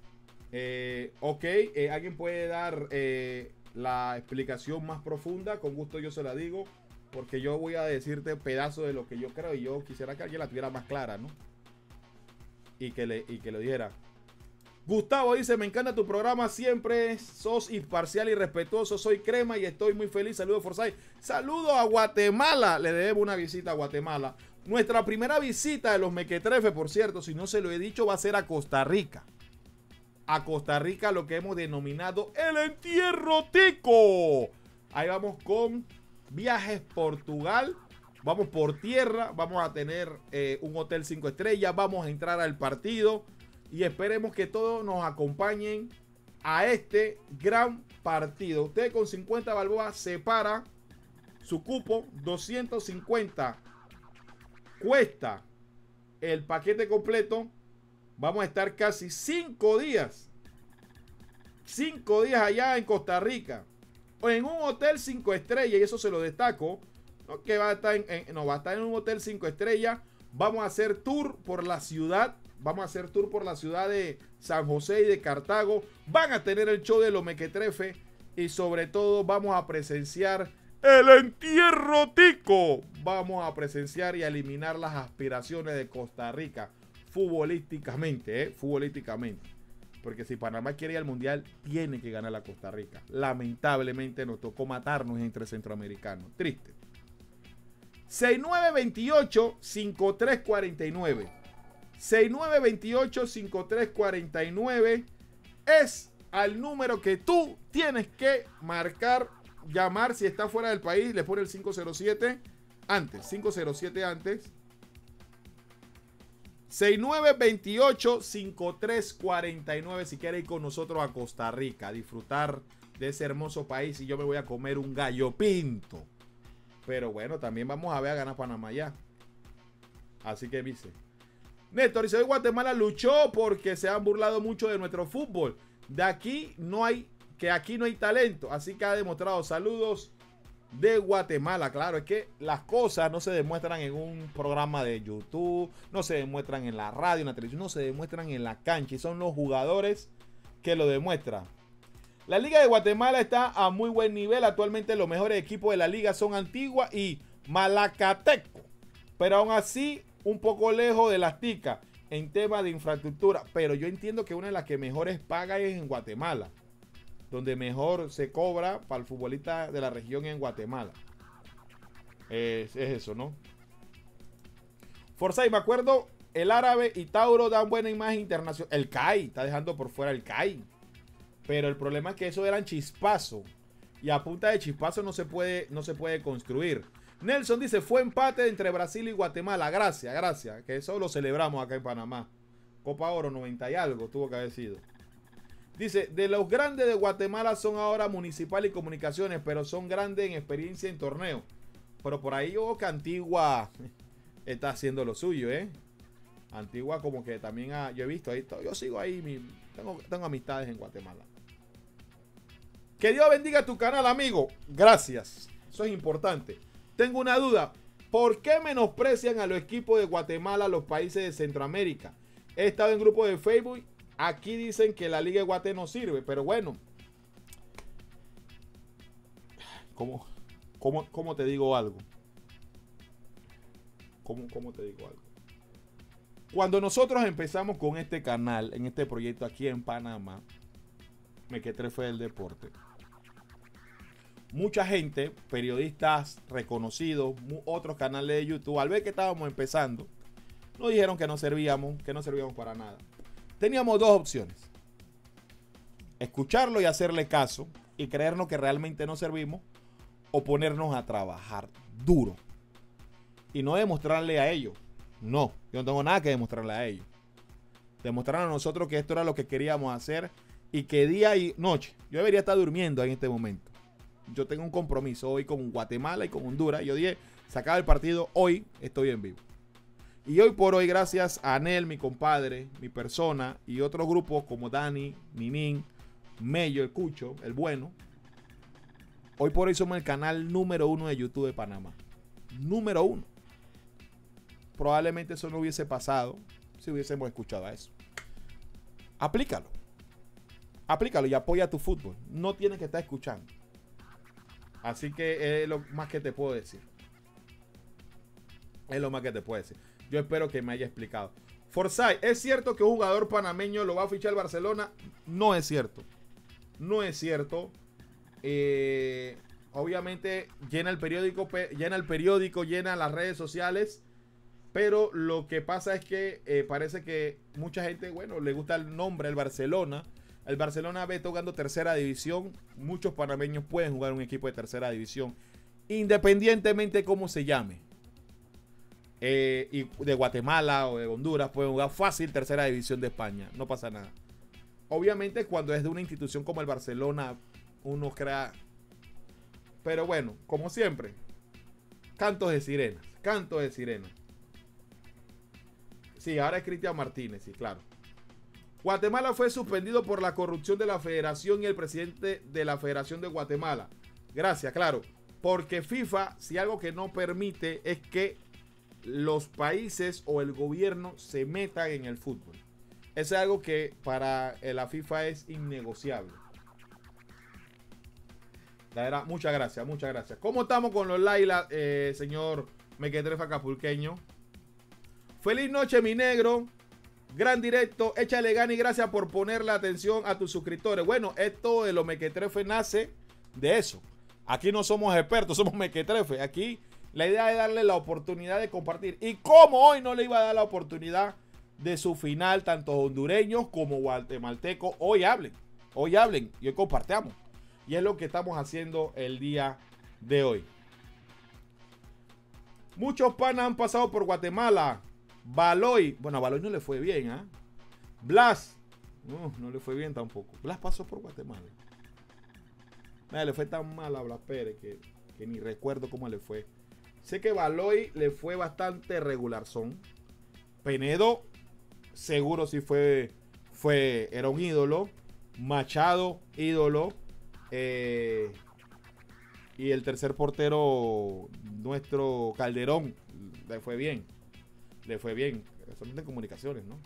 Eh, ok, eh, alguien puede dar eh, la explicación más profunda. Con gusto yo se la digo. Porque yo voy a decirte pedazo de lo que yo creo. Y yo quisiera que alguien la tuviera más clara, ¿no? Y que, le, y que lo dijera. Gustavo dice, me encanta tu programa. Siempre sos imparcial y respetuoso. Soy crema y estoy muy feliz. Saludos, Forsyth. Saludos a Guatemala. Le debemos una visita a Guatemala. Nuestra primera visita de los Mequetrefes, por cierto, si no se lo he dicho, va a ser a Costa Rica. A Costa Rica, lo que hemos denominado el entierro tico. Ahí vamos con Viajes Portugal. Vamos por tierra. Vamos a tener eh, un hotel cinco estrellas. Vamos a entrar al partido. Y esperemos que todos nos acompañen a este gran partido. Usted con cincuenta balboas separa su cupo. doscientos cincuenta cuesta el paquete completo. Vamos a estar casi cinco días. Cinco días allá en Costa Rica. O en un hotel cinco estrellas. Y eso se lo destaco. No, que va a estar en, en, no, va a estar en un hotel cinco estrellas. Vamos a hacer tour por la ciudad. Vamos a hacer tour por la ciudad de San José y de Cartago. Van a tener el show de los Mequetrefes. Y sobre todo vamos a presenciar el entierro tico. Vamos a presenciar y a eliminar las aspiraciones de Costa Rica. Futbolísticamente, ¿eh? Futbolísticamente. Porque si Panamá quiere ir al Mundial, tiene que ganar a Costa Rica. Lamentablemente nos tocó matarnos entre centroamericanos. Triste. seis nueve veintiocho, cincuenta y tres cuarenta y nueve. seis nueve veintiocho, cincuenta y tres cuarenta y nueve es al número que tú tienes que marcar, llamar si está fuera del país, le pone el cinco cero siete antes, cinco cero siete antes. seis nueve veintiocho, cincuenta y tres cuarenta y nueve si quiere ir con nosotros a Costa Rica, a disfrutar de ese hermoso país y yo me voy a comer un gallo pinto. Pero bueno, también vamos a ver a ganar Panamá ya. Así que dice Néstor, dice, hoy Guatemala luchó porque se han burlado mucho de nuestro fútbol. De aquí no hay, que aquí no hay talento. Así que ha demostrado. Saludos de Guatemala. Claro, es que las cosas no se demuestran en un programa de YouTube, no se demuestran en la radio, en la televisión, no se demuestran en la cancha. Y son los jugadores que lo demuestran. La Liga de Guatemala está a muy buen nivel. Actualmente los mejores equipos de la liga son Antigua y Malacateco. Pero aún así, un poco lejos de las ticas en tema de infraestructura. Pero yo entiendo que una de las que mejores paga es en Guatemala. Donde mejor se cobra para el futbolista de la región en Guatemala. Es, es eso, ¿no? Forsyth, me acuerdo, el Árabe y Tauro dan buena imagen internacional. El C A I, está dejando por fuera el C A I. Pero el problema es que eso eran chispazos. Y a punta de chispazo no se puede, no se puede construir. Nelson dice, fue empate entre Brasil y Guatemala. Gracias, gracias. Que eso lo celebramos acá en Panamá. Copa Oro noventa y algo tuvo que haber sido. Dice, de los grandes de Guatemala son ahora Municipal y Comunicaciones, pero son grandes en experiencia en torneo. Pero por ahí yo que Antigua está haciendo lo suyo, ¿eh? Antigua como que también ha, yo he visto ahí, yo sigo ahí, mi, tengo, tengo amistades en Guatemala. Que Dios bendiga tu canal, amigo. Gracias. Eso es importante. Tengo una duda. ¿Por qué menosprecian a los equipos de Guatemala a los países de Centroamérica? He estado en grupos de Facebook. Aquí dicen que la Liga de Guate no sirve. Pero bueno. ¿Cómo, cómo, cómo te digo algo? ¿Cómo, ¿Cómo te digo algo? Cuando nosotros empezamos con este canal, en este proyecto aquí en Panamá, Mequetrefe del Deporte, mucha gente, periodistas reconocidos, otros canales de YouTube, al ver que estábamos empezando, nos dijeron que no servíamos, que no servíamos para nada. Teníamos dos opciones: escucharlo y hacerle caso y creernos que realmente no servimos, o ponernos a trabajar duro y no demostrarle a ellos. No, yo no tengo nada que demostrarle a ellos. Demostrar a nosotros que esto era lo que queríamos hacer y que día y noche, yo debería estar durmiendo en este momento. Yo tengo un compromiso hoy con Guatemala y con Honduras. Yo dije, se acaba el partido, hoy estoy en vivo. Y hoy por hoy, gracias a Anel, mi compadre, mi persona y otros grupos como Dani, Ninín, Mello, el Cucho, el Bueno, hoy por hoy somos el canal número uno de YouTube de Panamá. Número uno. Probablemente eso no hubiese pasado si hubiésemos escuchado a eso. Aplícalo. Aplícalo y apoya tu fútbol. No tienes que estar escuchando. Así que es lo más que te puedo decir. Es lo más que te puedo decir. Yo espero que me haya explicado. Forsyth, ¿es cierto que un jugador panameño lo va a fichar el Barcelona? No es cierto. No es cierto. Eh, obviamente llena el periódico, llena el periódico, llena las redes sociales. Pero lo que pasa es que eh, parece que mucha gente, bueno, le gusta el nombre, el Barcelona. El Barcelona ve jugando tercera división. Muchos panameños pueden jugar un equipo de tercera división, independientemente de cómo se llame. Eh, y de Guatemala o de Honduras pueden jugar fácil tercera división de España. No pasa nada. Obviamente cuando es de una institución como el Barcelona, uno crea... Pero bueno, como siempre, cantos de sirenas. Cantos de sirenas. Sí, ahora es Cristian Martínez, sí, claro. Guatemala fue suspendido por la corrupción de la federación y el presidente de la Federación de Guatemala. Gracias, claro. Porque FIFA, si algo que no permite es que los países o el gobierno se metan en el fútbol. Eso es algo que para la FIFA es innegociable. La verdad, muchas gracias, muchas gracias. ¿Cómo estamos con los Laila, eh, señor Mequetrefe Acapulqueño? Feliz noche, mi negro. Gran directo, échale gana y gracias por ponerle atención a tus suscriptores. Bueno, esto de los Mequetrefe nace de eso. Aquí no somos expertos, somos Mequetrefe. Aquí la idea es darle la oportunidad de compartir. Y como hoy no le iba a dar la oportunidad de su final, tanto hondureños como guatemaltecos, hoy hablen. Hoy hablen y hoy compartamos. Y es lo que estamos haciendo el día de hoy. Muchos panas han pasado por Guatemala. Baloy, bueno, a Baloy no le fue bien, ¿ah? ¿eh? Blas, no, no le fue bien tampoco. Blas pasó por Guatemala. Mira, le fue tan mal a Blas Pérez que, que ni recuerdo cómo le fue. Sé que Baloy le fue bastante regular son. Penedo, seguro sí fue, fue, era un ídolo. Machado, ídolo. Eh, y el tercer portero, nuestro Calderón, le fue bien. Le fue bien, solamente en comunicaciones, ¿no?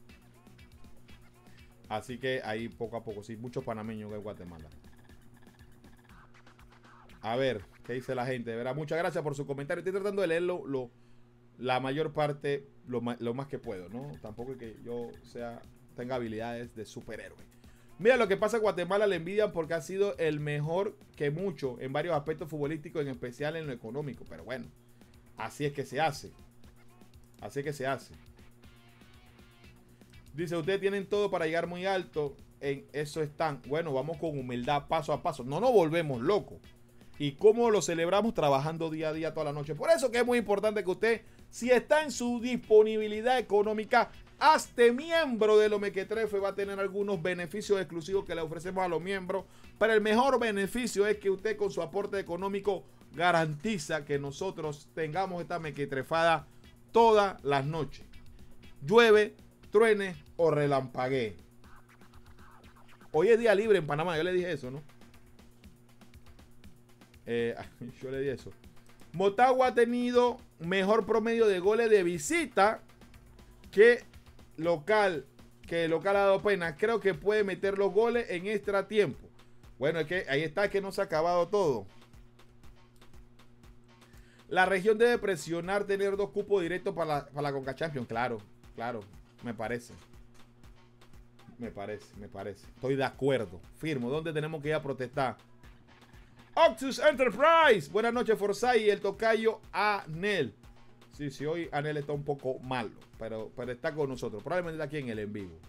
Así que ahí poco a poco, sí, muchos panameños de Guatemala. A ver, ¿qué dice la gente? Verá, muchas gracias por su comentario. Estoy tratando de leerlo lo, la mayor parte, lo, lo más que puedo, ¿no? Tampoco es que yo sea, tenga habilidades de superhéroe. Mira, lo que pasa en Guatemala le envidian porque ha sido el mejor que mucho en varios aspectos futbolísticos, en especial en lo económico. Pero bueno, así es que se hace. Así que se hace. Dice, ustedes tienen todo para llegar muy alto. En eso están. Bueno, vamos con humildad, paso a paso. No nos volvemos locos. ¿Y cómo lo celebramos? Trabajando día a día, toda la noche. Por eso que es muy importante que usted, si está en su disponibilidad económica, hazte miembro de los Mequetrefe. Va a tener algunos beneficios exclusivos que le ofrecemos a los miembros. Pero el mejor beneficio es que usted con su aporte económico garantiza que nosotros tengamos esta mequetrefada todas las noches. Llueve, truene o relampaguee. Hoy es día libre en Panamá, yo le dije eso, ¿no? Eh, yo le di eso. Motagua ha tenido mejor promedio de goles de visita que local. Que local ha dado pena. Creo que puede meter los goles en extra tiempo. Bueno, es que ahí está, que no se ha acabado todo. La región debe presionar tener dos cupos directos para la, para la Conca Champions. Claro, claro, me parece. Me parece, me parece. Estoy de acuerdo. Firmo. ¿Dónde tenemos que ir a protestar? Octus Enterprise. Buenas noches, Forsyth y el tocayo Anel. Sí, sí, hoy Anel está un poco malo, pero, pero está con nosotros. Probablemente está aquí en el en vivo.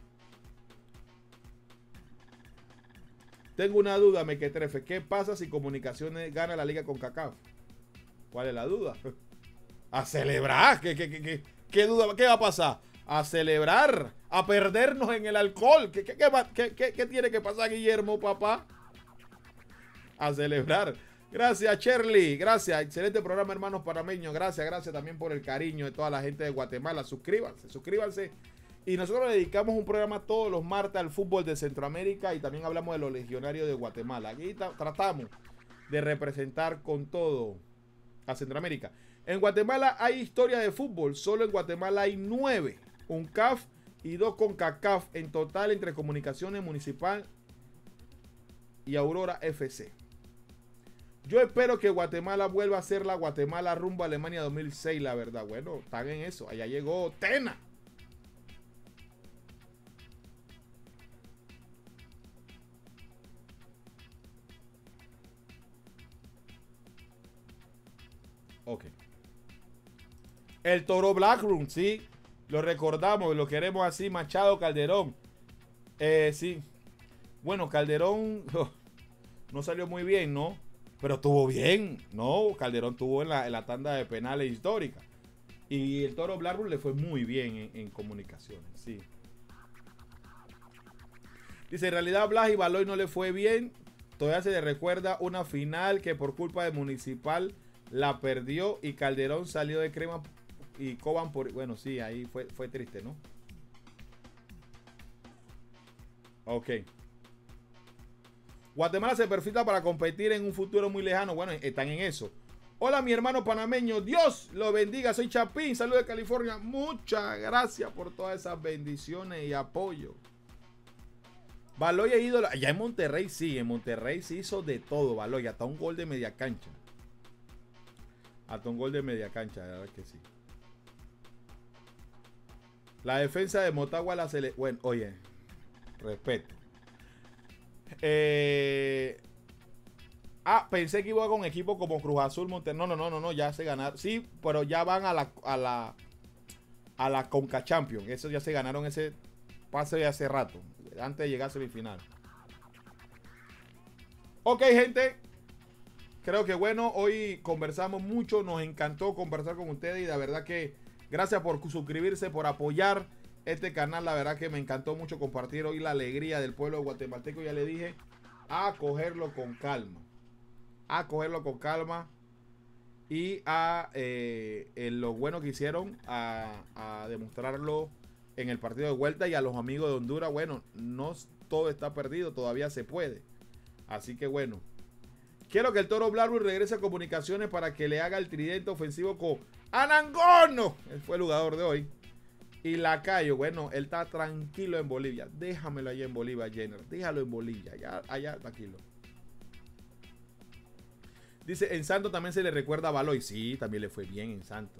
Tengo una duda, Mequetrefe. ¿Qué pasa si Comunicaciones gana la liga con Cacao? ¿Cuál es la duda? A celebrar. ¿Qué, qué, qué, qué, qué duda? ¿Qué va a pasar? A celebrar. A perdernos en el alcohol. ¿Qué, qué, qué, qué, qué, qué tiene que pasar, Guillermo, papá? A celebrar. Gracias, Shirley. Gracias. Excelente programa, hermanos panameños. Gracias, gracias también por el cariño de toda la gente de Guatemala. Suscríbanse, suscríbanse. Y nosotros le dedicamos un programa todos los martes al fútbol de Centroamérica y también hablamos de los legionarios de Guatemala. Aquí tratamos de representar con todo a Centroamérica. En Guatemala hay historia de fútbol. Solo en Guatemala hay nueve. Un C A F y dos con CACAF. En total entre Comunicaciones Municipal y Aurora F C. Yo espero que Guatemala vuelva a ser la Guatemala rumbo a Alemania dos mil seis, la verdad. Bueno, están en eso. Allá llegó Tena. Ok. El Toro Blackroom, sí. Lo recordamos, lo queremos así. Machado, Calderón. Eh, sí. Bueno, Calderón oh, no salió muy bien, ¿no? Pero estuvo bien. No, Calderón estuvo en la, en la tanda de penales histórica. Y el Toro Blackroom le fue muy bien en, en comunicaciones, sí. Dice, en realidad Blas y Baloy no le fue bien. Todavía se le recuerda una final que por culpa de Municipal la perdió y Calderón salió de crema y Coban por... Bueno, sí, ahí fue, fue triste, ¿no? Ok. Guatemala se perfila para competir en un futuro muy lejano. Bueno, están en eso. Hola, mi hermano panameño. Dios lo bendiga. Soy Chapín. Saludos de California. Muchas gracias por todas esas bendiciones y apoyo. Baloy ha ido... Allá en Monterrey, sí. En Monterrey se hizo de todo, Baloy. Hasta un gol de media cancha. Hasta un gol de media cancha, la verdad que sí. La defensa de Motagua la sele... Bueno, oye, respeto. Eh... Ah, pensé que iba con equipos como Cruz Azul, Monterrey. No, no, no, no, no, ya se ganaron. Sí, pero ya van a la a la a la Conca Champions. Eso ya se ganaron ese pase de hace rato, antes de llegar a semifinal. Ok, gente. Creo que bueno, hoy conversamos mucho, nos encantó conversar con ustedes y la verdad que gracias por suscribirse, por apoyar este canal. La verdad que me encantó mucho compartir hoy la alegría del pueblo guatemalteco. Ya le dije, a cogerlo con calma, a cogerlo con calma y a eh, en lo bueno que hicieron, a, a demostrarlo en el partido de vuelta. Y a los amigos de Honduras, bueno, no todo está perdido, todavía se puede. Así que bueno. Quiero que el Toro Blackwood regrese a Comunicaciones para que le haga el tridente ofensivo con Anangono. Él fue el jugador de hoy. Y Lacayo, bueno, él está tranquilo en Bolivia. Déjamelo allá en Bolivia, Jenner. Déjalo en Bolivia. Allá, allá tranquilo. Dice, en Santo también se le recuerda a Baloy. Sí, también le fue bien en Santo.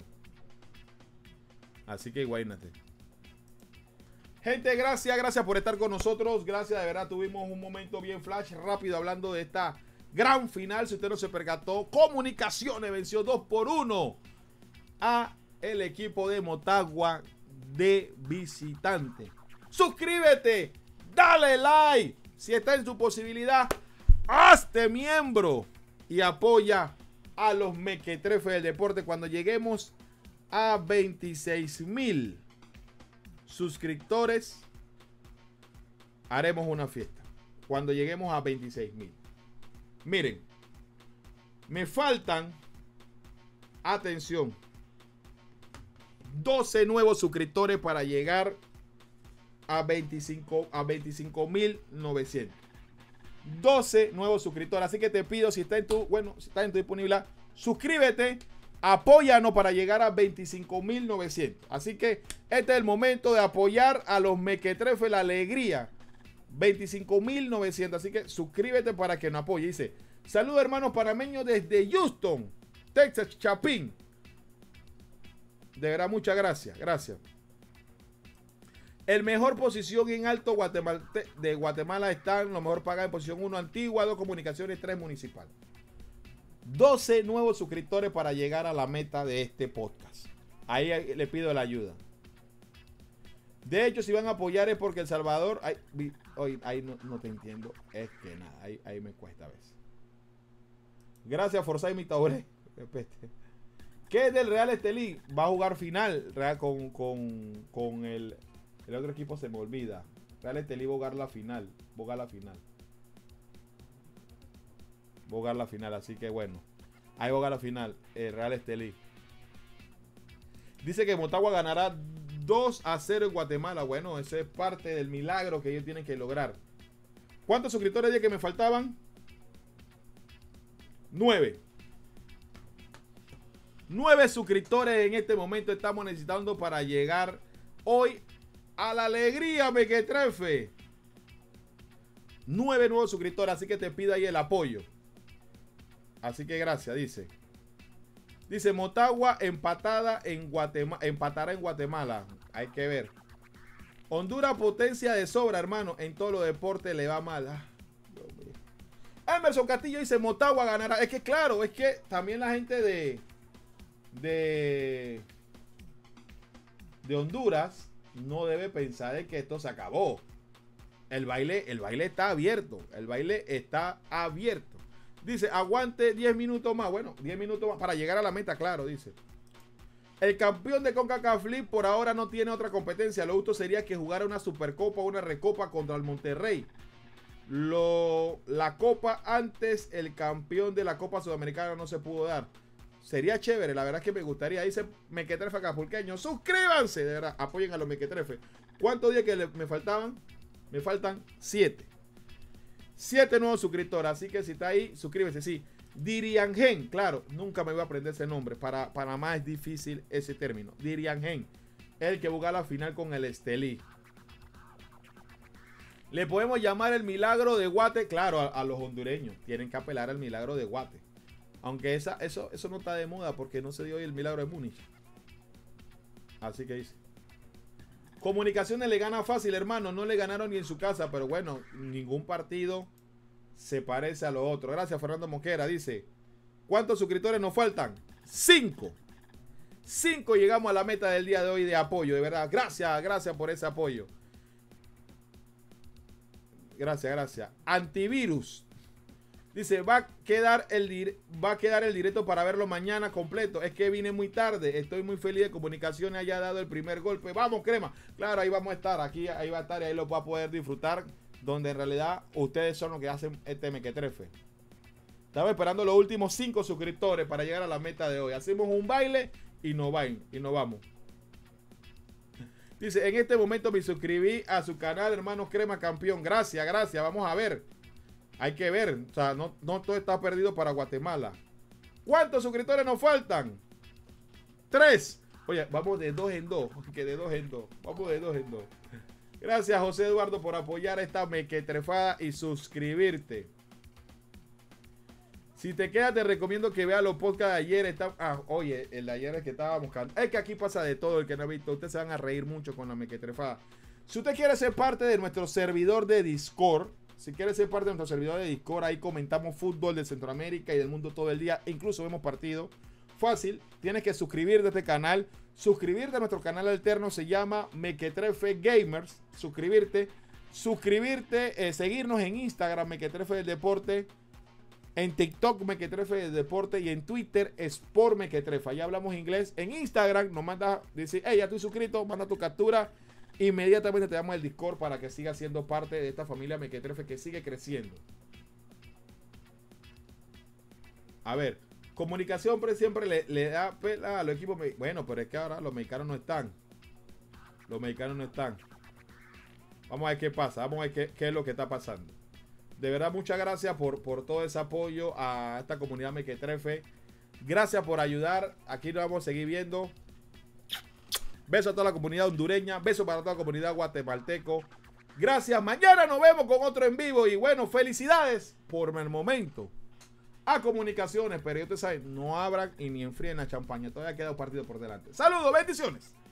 Así que guáynate. Gente, gracias, gracias por estar con nosotros. Gracias, de verdad, tuvimos un momento bien flash, rápido, hablando de esta gran final. Si usted no se percató, Comunicaciones venció dos por uno a el equipo de Motagua de visitante. Suscríbete, dale like. Si está en su posibilidad, hazte miembro y apoya a los mequetrefes del deporte. Cuando lleguemos a veintiséis mil suscriptores, haremos una fiesta. Cuando lleguemos a veintiséis mil. Miren, me faltan, atención, doce nuevos suscriptores para llegar a veinticinco a veinticinco mil novecientos. doce nuevos suscriptores. Así que te pido, si está en tu, bueno, si está en tu disponibilidad, suscríbete, apóyanos para llegar a veinticinco mil novecientos. Así que este es el momento de apoyar a los Mequetrefe, la alegría. veinticinco mil novecientos. Así que suscríbete para que nos apoye. Dice: saludos hermanos panameños desde Houston, Texas, Chapín. De verdad, muchas gracias. Gracias. El mejor posición en alto Guatemala, de Guatemala están los mejor pagados en posición uno, Antigua, dos Comunicaciones, tres Municipal. doce nuevos suscriptores para llegar a la meta de este podcast. Ahí le pido la ayuda. De hecho, si van a apoyar es porque El Salvador... Ahí, ahí, ahí no, no te entiendo. Es que nada, ahí, ahí me cuesta a veces. Gracias, Forsyth mi taure. ¿Qué es del Real Estelí? Va a jugar final Real con, con, con el... El otro equipo se me olvida. Real Estelí va a jugar la final. Va a jugar la final. Va a jugar la final, así que bueno. Ahí va a jugar la final. El Real Estelí. Dice que Motagua ganará dos a cero en Guatemala. Bueno, ese es parte del milagro que ellos tienen que lograr. ¿Cuántos suscriptores dije que me faltaban? Nueve. Nueve suscriptores en este momento estamos necesitando para llegar hoy a la alegría Mequetrefe. Nueve nuevos suscriptores, así que te pido ahí el apoyo. Así que gracias, dice. Dice Motagua empatada en Guatemala, empatará en Guatemala. Hay que ver. Honduras potencia de sobra, hermano. En todos los deportes le va mal. Ah, Dios mío. Emerson Castillo dice Motagua ganará. Es que claro, es que también la gente de de de Honduras no debe pensar en que esto se acabó. El baile, el baile está abierto. El baile está abierto. Dice, aguante diez minutos más. Bueno, diez minutos más para llegar a la meta, claro, dice. El campeón de CONCACAF League por ahora no tiene otra competencia. Lo justo sería que jugara una Supercopa o una Recopa contra el Monterrey. Lo, la Copa antes, el campeón de la Copa Sudamericana no se pudo dar. Sería chévere, la verdad es que me gustaría. Dice Mequetrefe Acapulqueño. Suscríbanse, de verdad, apoyen a los Mequetrefe. ¿Cuántos días que le, me faltaban? Me faltan siete. Siete nuevos suscriptores, así que si está ahí, suscríbese, sí. Diriangen, claro, nunca me voy a aprender ese nombre. Para Panamá es difícil ese término. Diriangen, el que busca la final con el Estelí. Le podemos llamar el milagro de Guate, claro, a, a los hondureños. Tienen que apelar al milagro de Guate. Aunque esa, eso, eso no está de moda porque no se dio hoy el milagro de Múnich. Así que dice. Comunicaciones le gana fácil, hermano. No le ganaron ni en su casa, pero bueno, ningún partido se parece a lo otro. Gracias, Fernando Mosquera. Dice, ¿cuántos suscriptores nos faltan? Cinco. Cinco llegamos a la meta del día de hoy de apoyo, de verdad. Gracias, gracias por ese apoyo. Gracias, gracias. Antivirus. Dice, va a quedar el va a quedar el directo para verlo mañana completo. Es que vine muy tarde. Estoy muy feliz de Comunicaciones haya dado el primer golpe. Vamos, crema. Claro, ahí vamos a estar. Aquí ahí va a estar y ahí lo va a poder disfrutar. Donde en realidad ustedes son los que hacen este Mequetrefe. Estaba esperando los últimos cinco suscriptores para llegar a la meta de hoy. Hacemos un baile y nos van, y nos vamos. Dice, en este momento me suscribí a su canal, hermanos Crema Campeón. Gracias, gracias. Vamos a ver. Hay que ver, o sea, no, no todo está perdido para Guatemala. ¿Cuántos suscriptores nos faltan? Tres. Oye, vamos de dos en dos. Que de dos en dos. Vamos de dos en dos. Gracias, José Eduardo, por apoyar esta mequetrefada y suscribirte. Si te quedas, te recomiendo que veas los podcasts de ayer. Está, ah, oye, el de ayer es que estábamos cantando. Es que aquí pasa de todo, el que no ha visto. Ustedes se van a reír mucho con la mequetrefada. Si usted quiere ser parte de nuestro servidor de Discord, si quieres ser parte de nuestro servidor de Discord, ahí comentamos fútbol de Centroamérica y del mundo todo el día. Incluso vemos partidos. Fácil, tienes que suscribirte a este canal. Suscribirte a nuestro canal alterno se llama Mequetrefe Gamers. Suscribirte. Suscribirte, eh, seguirnos en Instagram, Mequetrefe del Deporte. En TikTok, Mequetrefe del Deporte. Y en Twitter, Sport Mequetrefe. Ahí hablamos inglés. En Instagram nos manda, dice, hey, ya estoy suscrito, manda tu captura. Inmediatamente te damos el Discord para que sigas siendo parte de esta familia Mequetrefe que sigue creciendo. A ver, Comunicación pero siempre le, le da pela a los equipos. Bueno, pero es que ahora los mexicanos no están. Los mexicanos no están. Vamos a ver qué pasa. Vamos a ver qué, qué es lo que está pasando. De verdad, muchas gracias por, por todo ese apoyo a esta comunidad mequetrefe. Gracias por ayudar. Aquí nos vamos a seguir viendo. Beso a toda la comunidad hondureña. Beso para toda la comunidad guatemalteco. Gracias. Mañana nos vemos con otro en vivo. Y bueno, felicidades por el momento a Comunicaciones. Pero ustedes saben, no abran y ni enfríen la champaña. Todavía queda un partido por delante. Saludos, bendiciones.